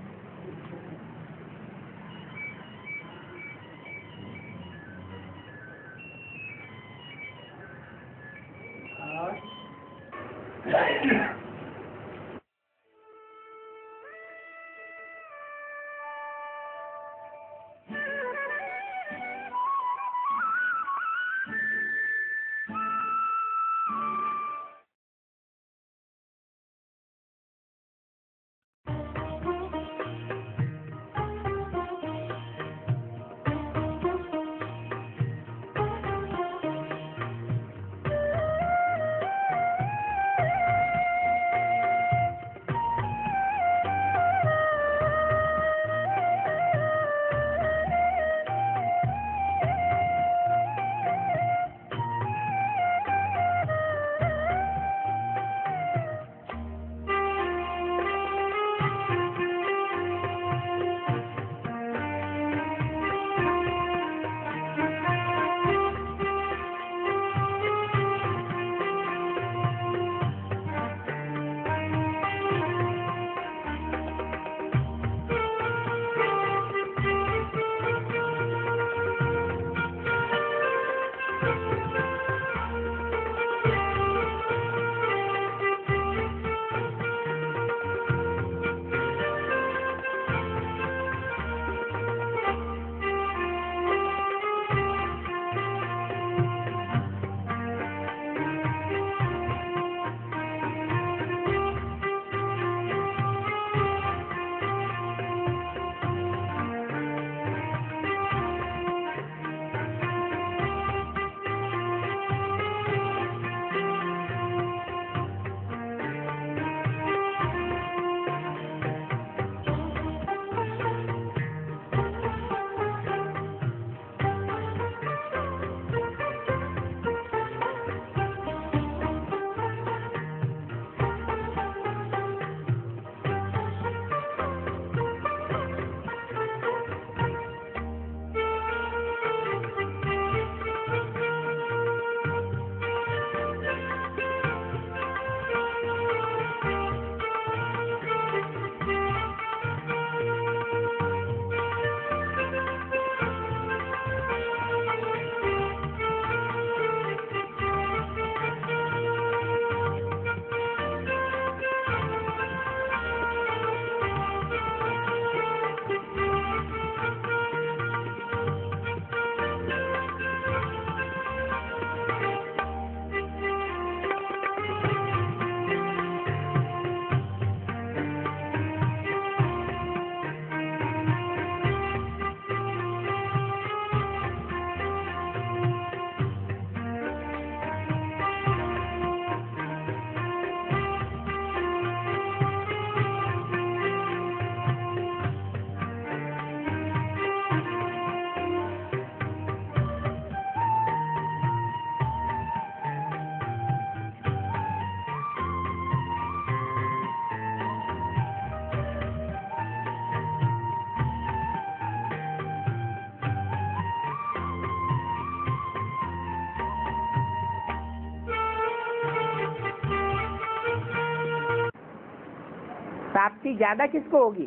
प्राप्ति ज्यादा किसको होगी?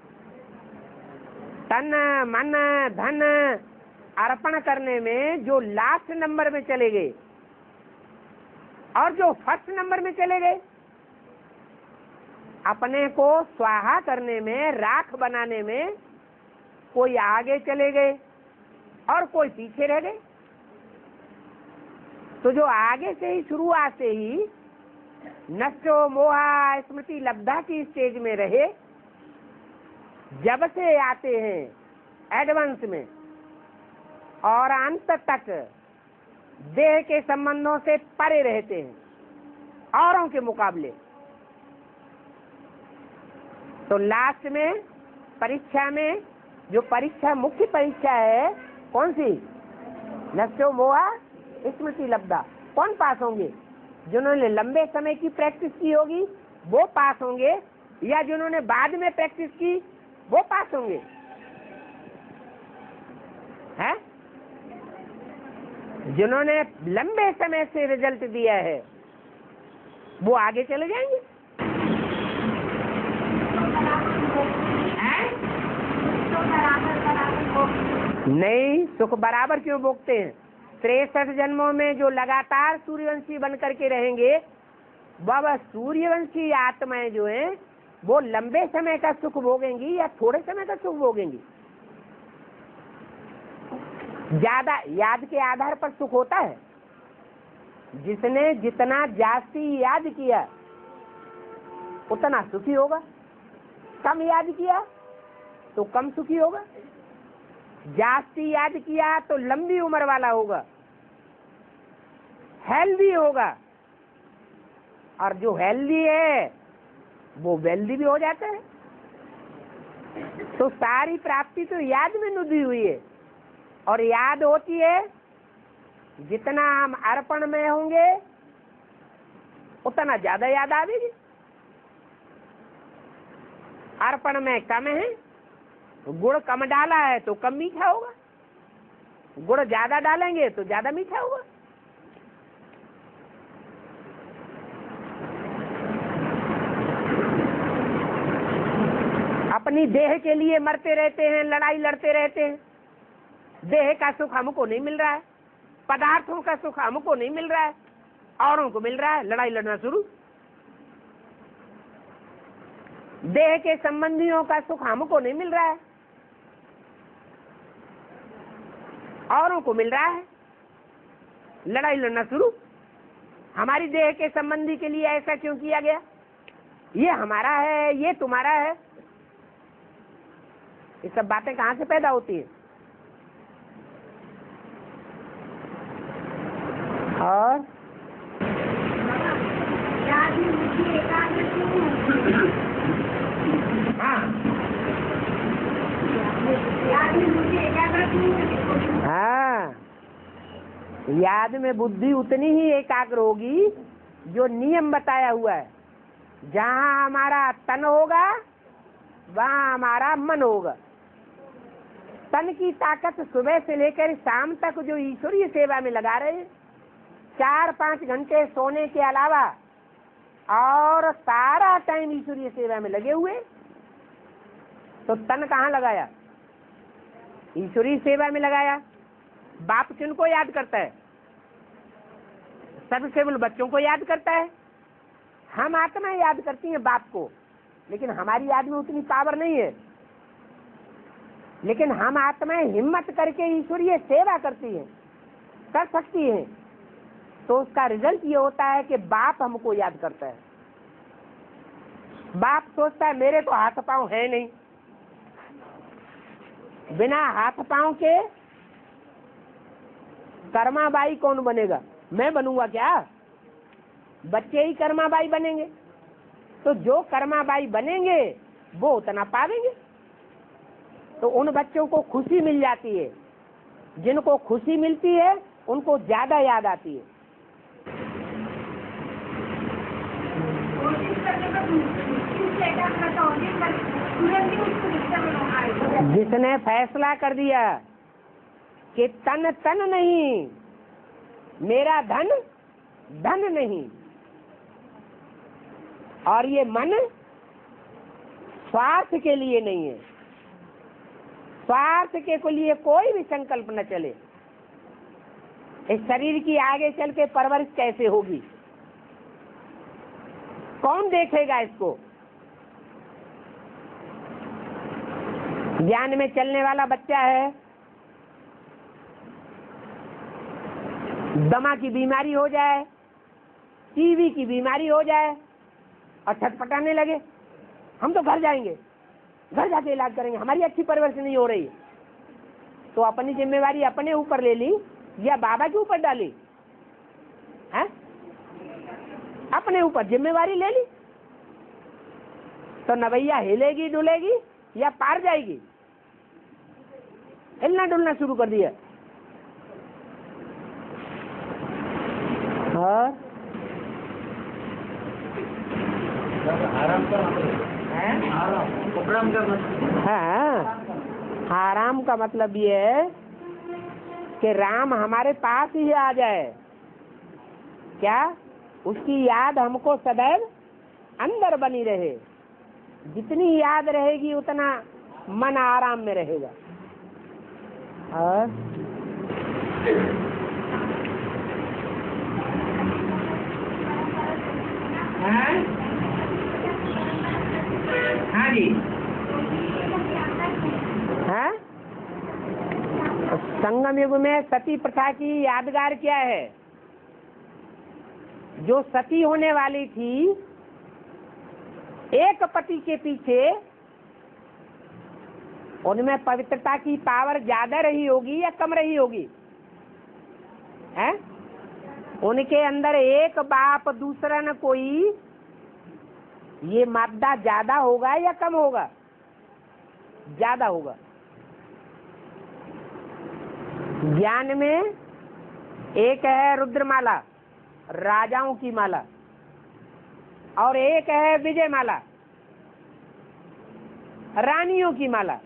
तन मन धन अर्पण करने में जो लास्ट नंबर में चले गए और जो फर्स्ट नंबर में चले गए, अपने को स्वाहा करने में, राख बनाने में कोई आगे चले गए और कोई पीछे रह गए। तो जो आगे से ही शुरुआत से ही नष्टो मोहा स्मृति लब्धा की स्टेज में रहे, जब से आते हैं एडवांस में और अंत तक देह के संबंधों से परे रहते हैं औरों के मुकाबले। तो लास्ट में परीक्षा में जो परीक्षा मुख्य परीक्षा है कौन सी? नष्टो मोहा स्मृति लब्धा। कौन पास होंगे? जिन्होंने लंबे समय की प्रैक्टिस की होगी वो पास होंगे, या जिन्होंने बाद में प्रैक्टिस की वो पास होंगे? हैं? जिन्होंने लंबे समय से रिजल्ट दिया है वो आगे चले जाएंगे। नहीं, सुख बराबर क्यों भोगते हैं? 63 जन्मों में जो लगातार सूर्यवंशी बन करके रहेंगे, बाबा सूर्यवंशी आत्माएं जो हैं वो लंबे समय का सुख भोगेंगी या थोड़े समय का सुख भोगेंगी? ज्यादा याद के आधार पर सुख होता है। जिसने जितना जास्ती याद किया उतना सुखी होगा, कम याद किया तो कम सुखी होगा। जास्ती याद किया तो लंबी उम्र वाला होगा, हेल्दी होगा, और जो हेल्दी है वो वेल्दी भी हो जाता है। तो सारी प्राप्ति तो याद में नुदी हुई है, और याद होती है जितना हम अर्पण में होंगे उतना ज्यादा याद आवेगी। अर्पण में कम है, गुड़ कम डाला है तो कम मीठा होगा, गुड़ ज्यादा डालेंगे तो ज्यादा मीठा होगा। अपनी देह के लिए मरते रहते हैं, लड़ाई लड़ते रहते हैं। देह का सुख हमको नहीं मिल रहा है, पदार्थों का सुख हमको नहीं मिल रहा है, औरों को मिल रहा है, लड़ाई लड़ना शुरू। देह के संबंधियों का सुख हमको नहीं मिल रहा है, औरों को मिल रहा है, लड़ाई लड़ना शुरू। हमारी देह के संबंधी के लिए ऐसा क्यों किया गया? ये हमारा है, ये तुम्हारा है। ये सब बातें कहाँ से पैदा होती है? और हाँ, याद में बुद्धि उतनी ही एकाग्र होगी जो नियम बताया हुआ है। जहाँ हमारा तन होगा वहाँ हमारा मन होगा। तन की ताकत सुबह से लेकर शाम तक जो ईश्वरीय सेवा में लगा रहे हैं, 4-5 घंटे सोने के अलावा और सारा टाइम ईश्वरीय सेवा में लगे हुए, तो तन कहाँ लगाया? ईश्वरीय सेवा में लगाया। बाप किनको याद करता है? सबसे केवल बच्चों को याद करता है। हम आत्माएं याद करती हैं बाप को, लेकिन हमारी याद में उतनी पावर नहीं है। लेकिन हम आत्माएं हिम्मत करके ईश्वरीय सेवा करती हैं, कर सकती हैं, तो उसका रिजल्ट ये होता है कि बाप हमको याद करता है। बाप सोचता है मेरे तो हाथ पांव है नहीं, बिना हाथ पांव के कर्माबाई कौन बनेगा? मैं बनूंगा क्या? बच्चे ही कर्माबाई बनेंगे। तो जो कर्माबाई बनेंगे वो उतना पावेंगे। तो उन बच्चों को खुशी मिल जाती है, जिनको खुशी मिलती है उनको ज्यादा याद आती है। जिसने फैसला कर दिया कि तन तन नहीं, मेरा धन धन नहीं, और ये मन स्वार्थ के लिए नहीं है, स्वार्थ के लिए कोई भी संकल्प न चले। इस शरीर की आगे चल के परवरिश कैसे होगी? कौन देखेगा इसको? ज्ञान में चलने वाला बच्चा है, दमा की बीमारी हो जाए, टीबी की बीमारी हो जाए और छटपटाने लगे, हम तो घर जाएंगे, घर जाके इलाज करेंगे, हमारी अच्छी परवरिश नहीं हो रही। तो अपनी जिम्मेवारी अपने ऊपर ले ली या बाबा के ऊपर डाली? अपने ऊपर जिम्मेवारी ले ली, तो नवैया हिलेगी डुलेगी या पार जाएगी? हिलना डुलना शुरू कर दिया। और आराम का हाँ, आराम का मतलब ये है कि राम हमारे पास ही आ जाए। क्या? उसकी याद हमको सदैव अंदर बनी रहे। जितनी याद रहेगी उतना मन आराम में रहेगा। और हाँ जी, हाँ, संगम युग में सती प्रथा की यादगार क्या है? जो सती होने वाली थी, एक पति के पीछे उनमें पवित्रता की पावर ज्यादा रही होगी या कम रही होगी? हैं? उनके अंदर एक बाप दूसरा न कोई, ये मादा ज्यादा होगा या कम होगा? ज्यादा होगा। ज्ञान में एक है रुद्रमाला, राजाओं की माला, और एक है विजय माला, रानियों की माला।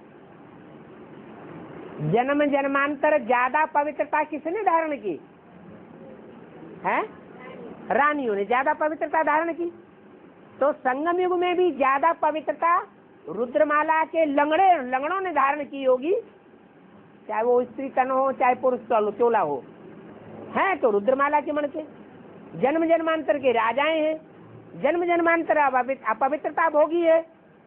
जन्म जन्मांतर ज्यादा पवित्रता किसने धारण की है? रानियों ने ज्यादा पवित्रता धारण की। तो संगम युग में भी ज्यादा पवित्रता रुद्रमाला के लंगड़ों ने धारण की होगी, चाहे वो स्त्री तन हो चाहे पुरुष चोला हो। है तो रुद्रमाला के मन के जन्म जन्मांतर के राजाएं हैं, जन्म जन्मांतर अपवित्रता भोगी है।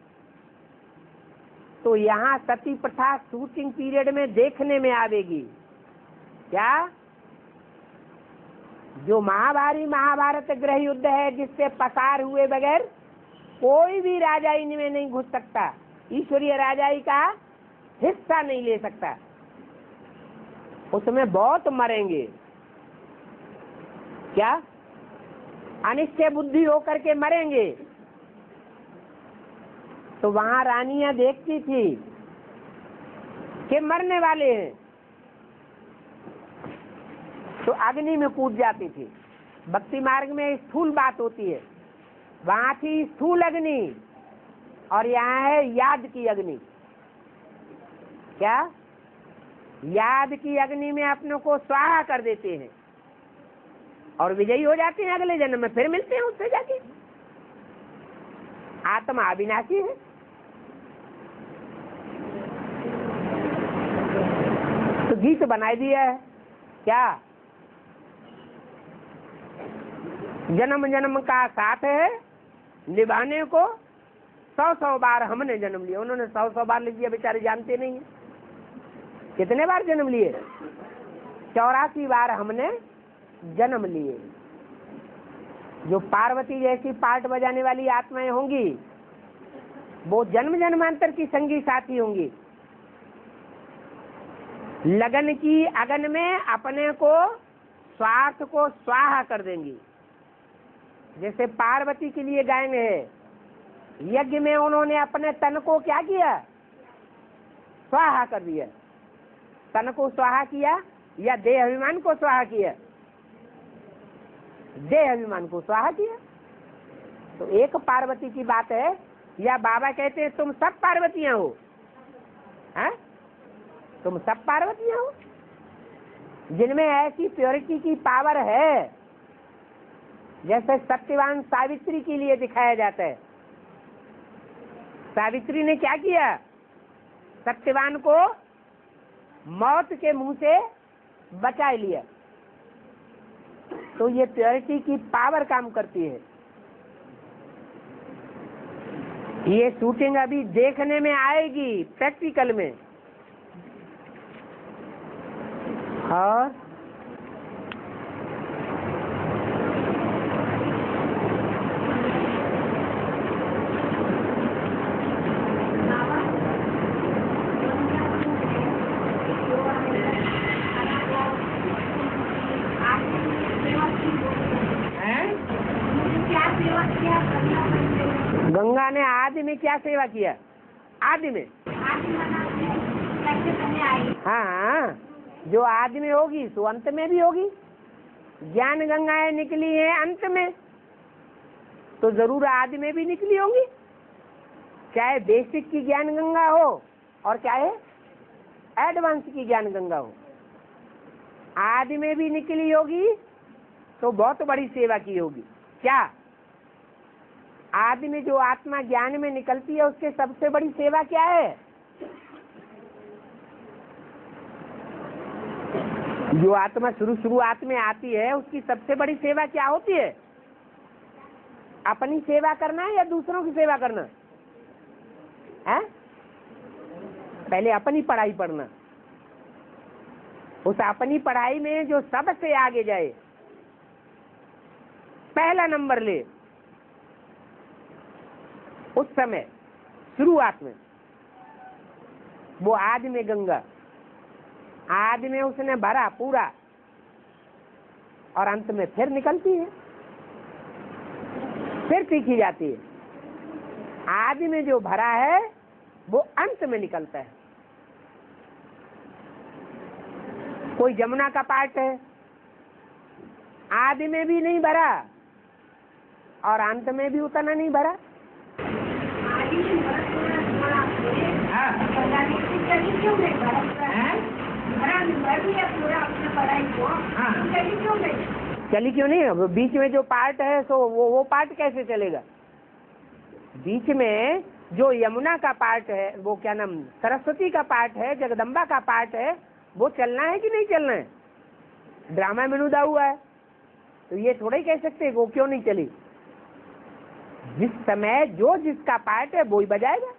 तो यहाँ सती प्रथा शूटिंग पीरियड में देखने में आवेगी। क्या? जो महाभारत गृह युद्ध है, जिससे पसार हुए बगैर कोई भी राजा इनमें नहीं घुस सकता, ईश्वरीय राजाई का हिस्सा नहीं ले सकता, उसमें बहुत मरेंगे। क्या? अनिश्चय बुद्धि होकर के मरेंगे। तो वहां रानियां देखती थी कि मरने वाले हैं, तो अग्नि में कूद जाती थी। भक्ति मार्ग में स्थूल बात होती है, वहां थी स्थूल अग्नि और यहाँ है याद की अग्नि। क्या? याद की अग्नि में अपनों को स्वाहा कर देते हैं और विजयी हो जाते हैं। अगले जन्म में फिर मिलते हैं उससे जाके। आत्मा अविनाशी है। तो गीत बनाई दिया है। क्या? जन्म जन्म का साथ है निभाने को, 100 बार हमने जन्म लिया। उन्होंने 100 बार लिख दिया, बेचारे जानते नहीं है कितने बार जन्म लिए। 84 बार हमने जन्म लिए। जो पार्वती जैसी पार्ट बजाने वाली आत्माएं होंगी, वो जन्म जन्मांतर की संगी साथी होंगी। लगन की अगन में अपने को स्वार्थ को स्वाहा कर देंगी। जैसे पार्वती के लिए गायन है, यज्ञ में उन्होंने अपने तन को क्या किया? स्वाहा कर दिया। तन को स्वाहा किया या देह अभिमान को स्वाहा किया? देह अभिमान को स्वाहा किया। तो एक पार्वती की बात है, या बाबा कहते हैं तुम सब पार्वतियां हो। हैं? तुम सब पार्वतियां हो जिनमें ऐसी प्योरिटी की पावर है, जैसे सत्यवान सावित्री के लिए दिखाया जाता है। सावित्री ने क्या किया? सत्यवान को मौत के मुंह से बचा लिया। तो ये प्योरिटी की पावर काम करती है। ये शूटिंग अभी देखने में आएगी प्रैक्टिकल में। और आदि में क्या सेवा किया? आदि में, हाँ, जो आदि में होगी सो अंत में भी होगी। ज्ञान गंगाएं निकली है अंत में, तो जरूर आदि में भी निकली होंगी, चाहे बेसिक की ज्ञान गंगा हो और चाहे एडवांस की ज्ञान गंगा हो। आदि में भी निकली होगी तो बहुत बड़ी सेवा की होगी। क्या? आदि में जो आत्मा ज्ञान में निकलती है उसके सबसे बड़ी सेवा क्या है? जो आत्मा शुरुआत में आती है उसकी सबसे बड़ी सेवा क्या होती है? अपनी सेवा करना या दूसरों की सेवा करना है? पहले अपनी पढ़ाई पढ़ना, उस अपनी पढ़ाई में जो सबसे आगे जाए, पहला नंबर ले, उस समय शुरुआत में वो आदि में गंगा, आदि में उसने भरा पूरा और अंत में फिर निकलती है, फिर सीखी जाती है। आदि में जो भरा है वो अंत में निकलता है। कोई जमुना का पाठ है, आदि में भी नहीं भरा और अंत में भी उतना नहीं भरा। चली क्यों नहीं? बीच में जो पार्ट है सो वो पार्ट कैसे चलेगा? बीच में जो यमुना का पार्ट है, वो क्या नाम, सरस्वती का पार्ट है, जगदम्बा का पार्ट है, वो चलना है कि नहीं चलना है? ड्रामा में नुदा हुआ है, तो ये थोड़ा ही कह सकते वो क्यों नहीं चली। जिस समय जो जिसका पार्ट है वो ही बजाएगा।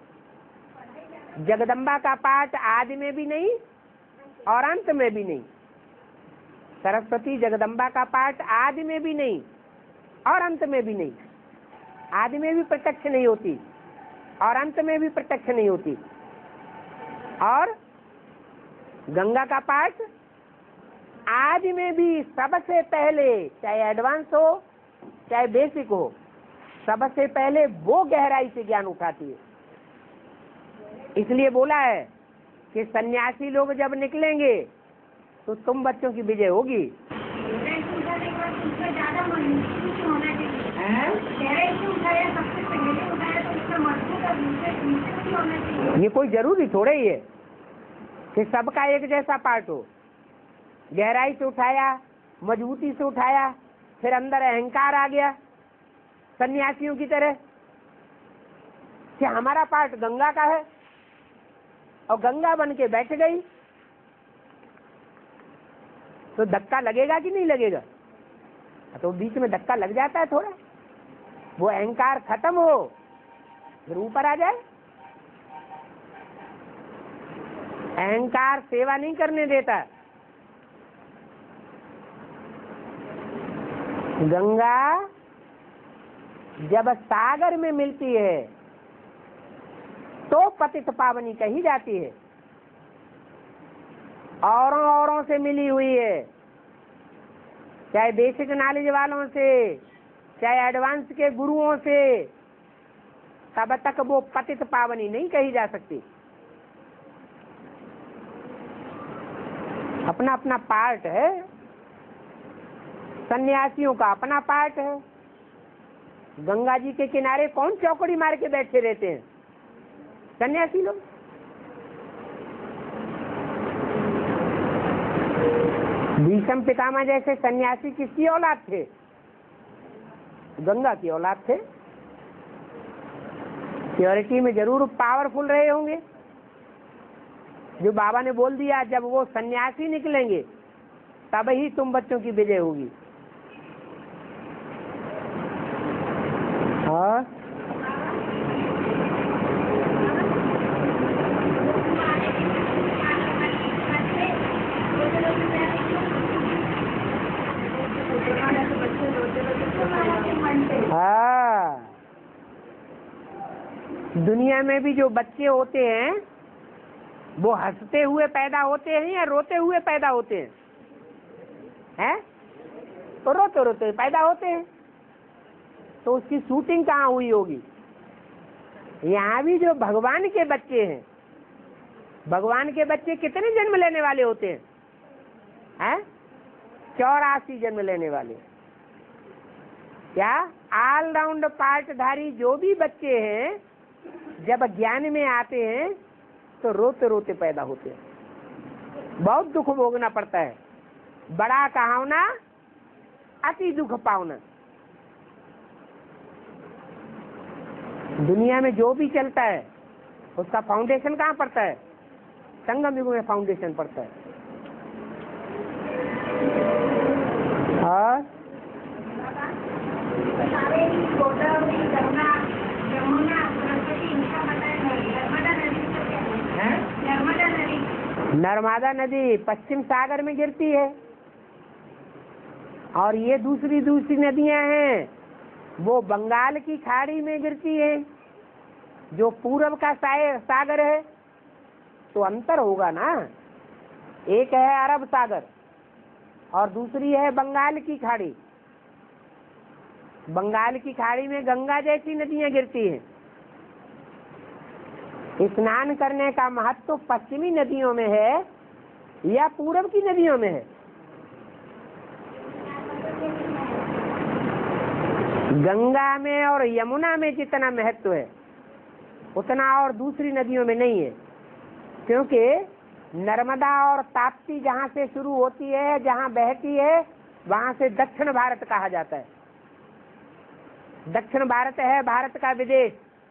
जगदम्बा का पार्ट आदि में भी नहीं और अंत में भी नहीं, सरस्वती जगदम्बा का पार्ट आदि में भी नहीं और अंत में भी नहीं। आदि में भी प्रत्यक्ष नहीं होती और अंत में भी प्रत्यक्ष नहीं होती। और गंगा का पार्ट आदि में भी सबसे पहले, चाहे एडवांस हो चाहे बेसिक हो, सबसे पहले वो गहराई से ज्ञान उठाती है। इसलिए बोला है कि सन्यासी लोग जब निकलेंगे तो तुम बच्चों की विजय होगी। ये कोई जरूरी थोड़ा ही है कि सबका एक जैसा पार्ट हो। गहराई से उठाया, मजबूती से उठाया, फिर अंदर अहंकार आ गया सन्यासियों की तरह कि हमारा पार्ट गंगा का है, और गंगा बन के बैठ गई, तो धक्का लगेगा कि नहीं लगेगा? तो बीच में धक्का लग जाता है थोड़ा, वो अहंकार खत्म हो फिर ऊपर आ जाए। अहंकार सेवा नहीं करने देता। गंगा जब सागर में मिलती है तो पतित पावनी कही जाती है। औरों से मिली हुई है, चाहे बेसिक नॉलेज वालों से चाहे एडवांस के गुरुओं से, तब तक वो पतित पावनी नहीं कही जा सकती। अपना अपना पार्ट है, सन्यासियों का अपना पार्ट है। गंगा जी के किनारे कौन चौकड़ी मार के बैठे रहते हैं? सन्यासी लोग। भीष्म पितामह जैसे सन्यासी किसकी औलाद थे? गंगा की औलाद थे। प्योरिटी में जरूर पावरफुल रहे होंगे। जो बाबा ने बोल दिया जब वो सन्यासी निकलेंगे तब ही तुम बच्चों की विजय होगी। हाँ, हाँ, दुनिया में भी जो बच्चे होते हैं वो हंसते हुए पैदा होते हैं या रोते हुए पैदा होते हैं? हैं? तो रोते रोते पैदा होते हैं। तो उसकी शूटिंग कहाँ हुई होगी? यहाँ भी जो भगवान के बच्चे हैं, भगवान के बच्चे कितने जन्म लेने वाले होते हैं? 84 जन्म लेने वाले। क्या ऑलराउंड पार्टधारी जो भी बच्चे हैं, जब ज्ञान में आते हैं तो रोते रोते पैदा होते हैं, बहुत दुख भोगना पड़ता है। बड़ा कहावना अति दुख पावना। दुनिया में जो भी चलता है उसका फाउंडेशन कहाँ पड़ता है? संगम युग में फाउंडेशन पड़ता है। और नर्मदा नदी पश्चिम सागर में गिरती है, और ये दूसरी नदियां हैं वो बंगाल की खाड़ी में गिरती है, जो पूरब का सागर है। तो अंतर होगा ना, एक है अरब सागर और दूसरी है बंगाल की खाड़ी। बंगाल की खाड़ी में गंगा जैसी नदियां गिरती हैं। स्नान करने का महत्व तो पश्चिमी नदियों में है या पूरब की नदियों में है? गंगा में और यमुना में जितना महत्व है उतना और दूसरी नदियों में नहीं है, क्योंकि नर्मदा और ताप्ती जहाँ से शुरू होती है, जहाँ बहती है, वहाँ से दक्षिण भारत कहा जाता है। दक्षिण भारत है भारत का विदेश,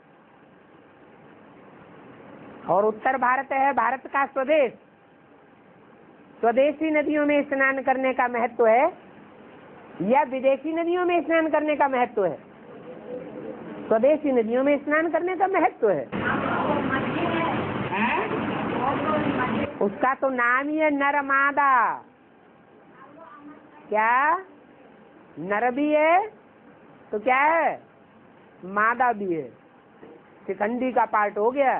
और उत्तर भारत है भारत का स्वदेश। स्वदेशी नदियों में स्नान करने का महत्व है या विदेशी नदियों में स्नान करने का महत्व है? स्वदेशी नदियों में स्नान करने का महत्व है। उसका तो नाम ही है नर्मदा। क्या नर भी है तो क्या है, मादा भी है। शिखंडी का पार्ट हो गया।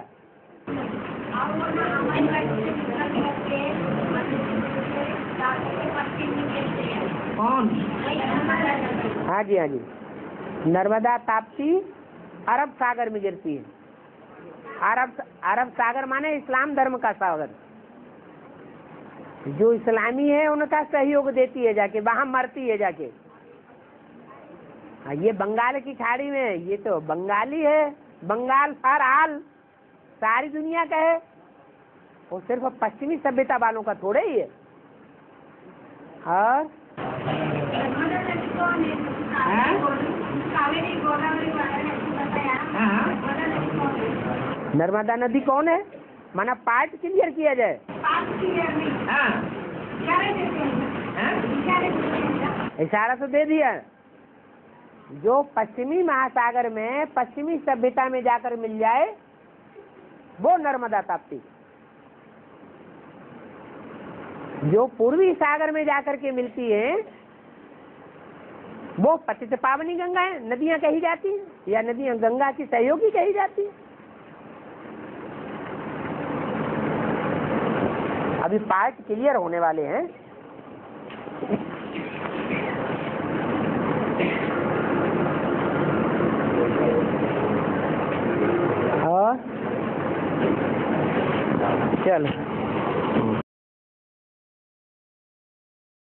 कौन? हाँ जी, हाँ जी। नर्मदा ताप्ती अरब सागर में गिरती है। अरब सागर माने इस्लाम धर्म का सागर। जो इस्लामी है उनका सहयोग देती है जाके, वहां मरती है जाके। ये बंगाल की खाड़ी में, ये तो बंगाली है। बंगाल फॉर ऑल, सारी दुनिया का है। वो सिर्फ पश्चिमी सभ्यता वालों का थोड़े ही है। और नर्मदा नदी कौन है? माना पार्ट क्लियर किया जाए। इशारा तो दे दिया। जो पश्चिमी महासागर में पश्चिमी सभ्यता में जाकर मिल जाए वो नर्मदा ताप्ती। जो पूर्वी सागर में जाकर के मिलती है वो पतित पावनी गंगा है, नदियां कही जाती हैं, या नदियां गंगा की सहयोगी कही जाती है। अभी पार्ट क्लियर होने वाले हैं। और चलो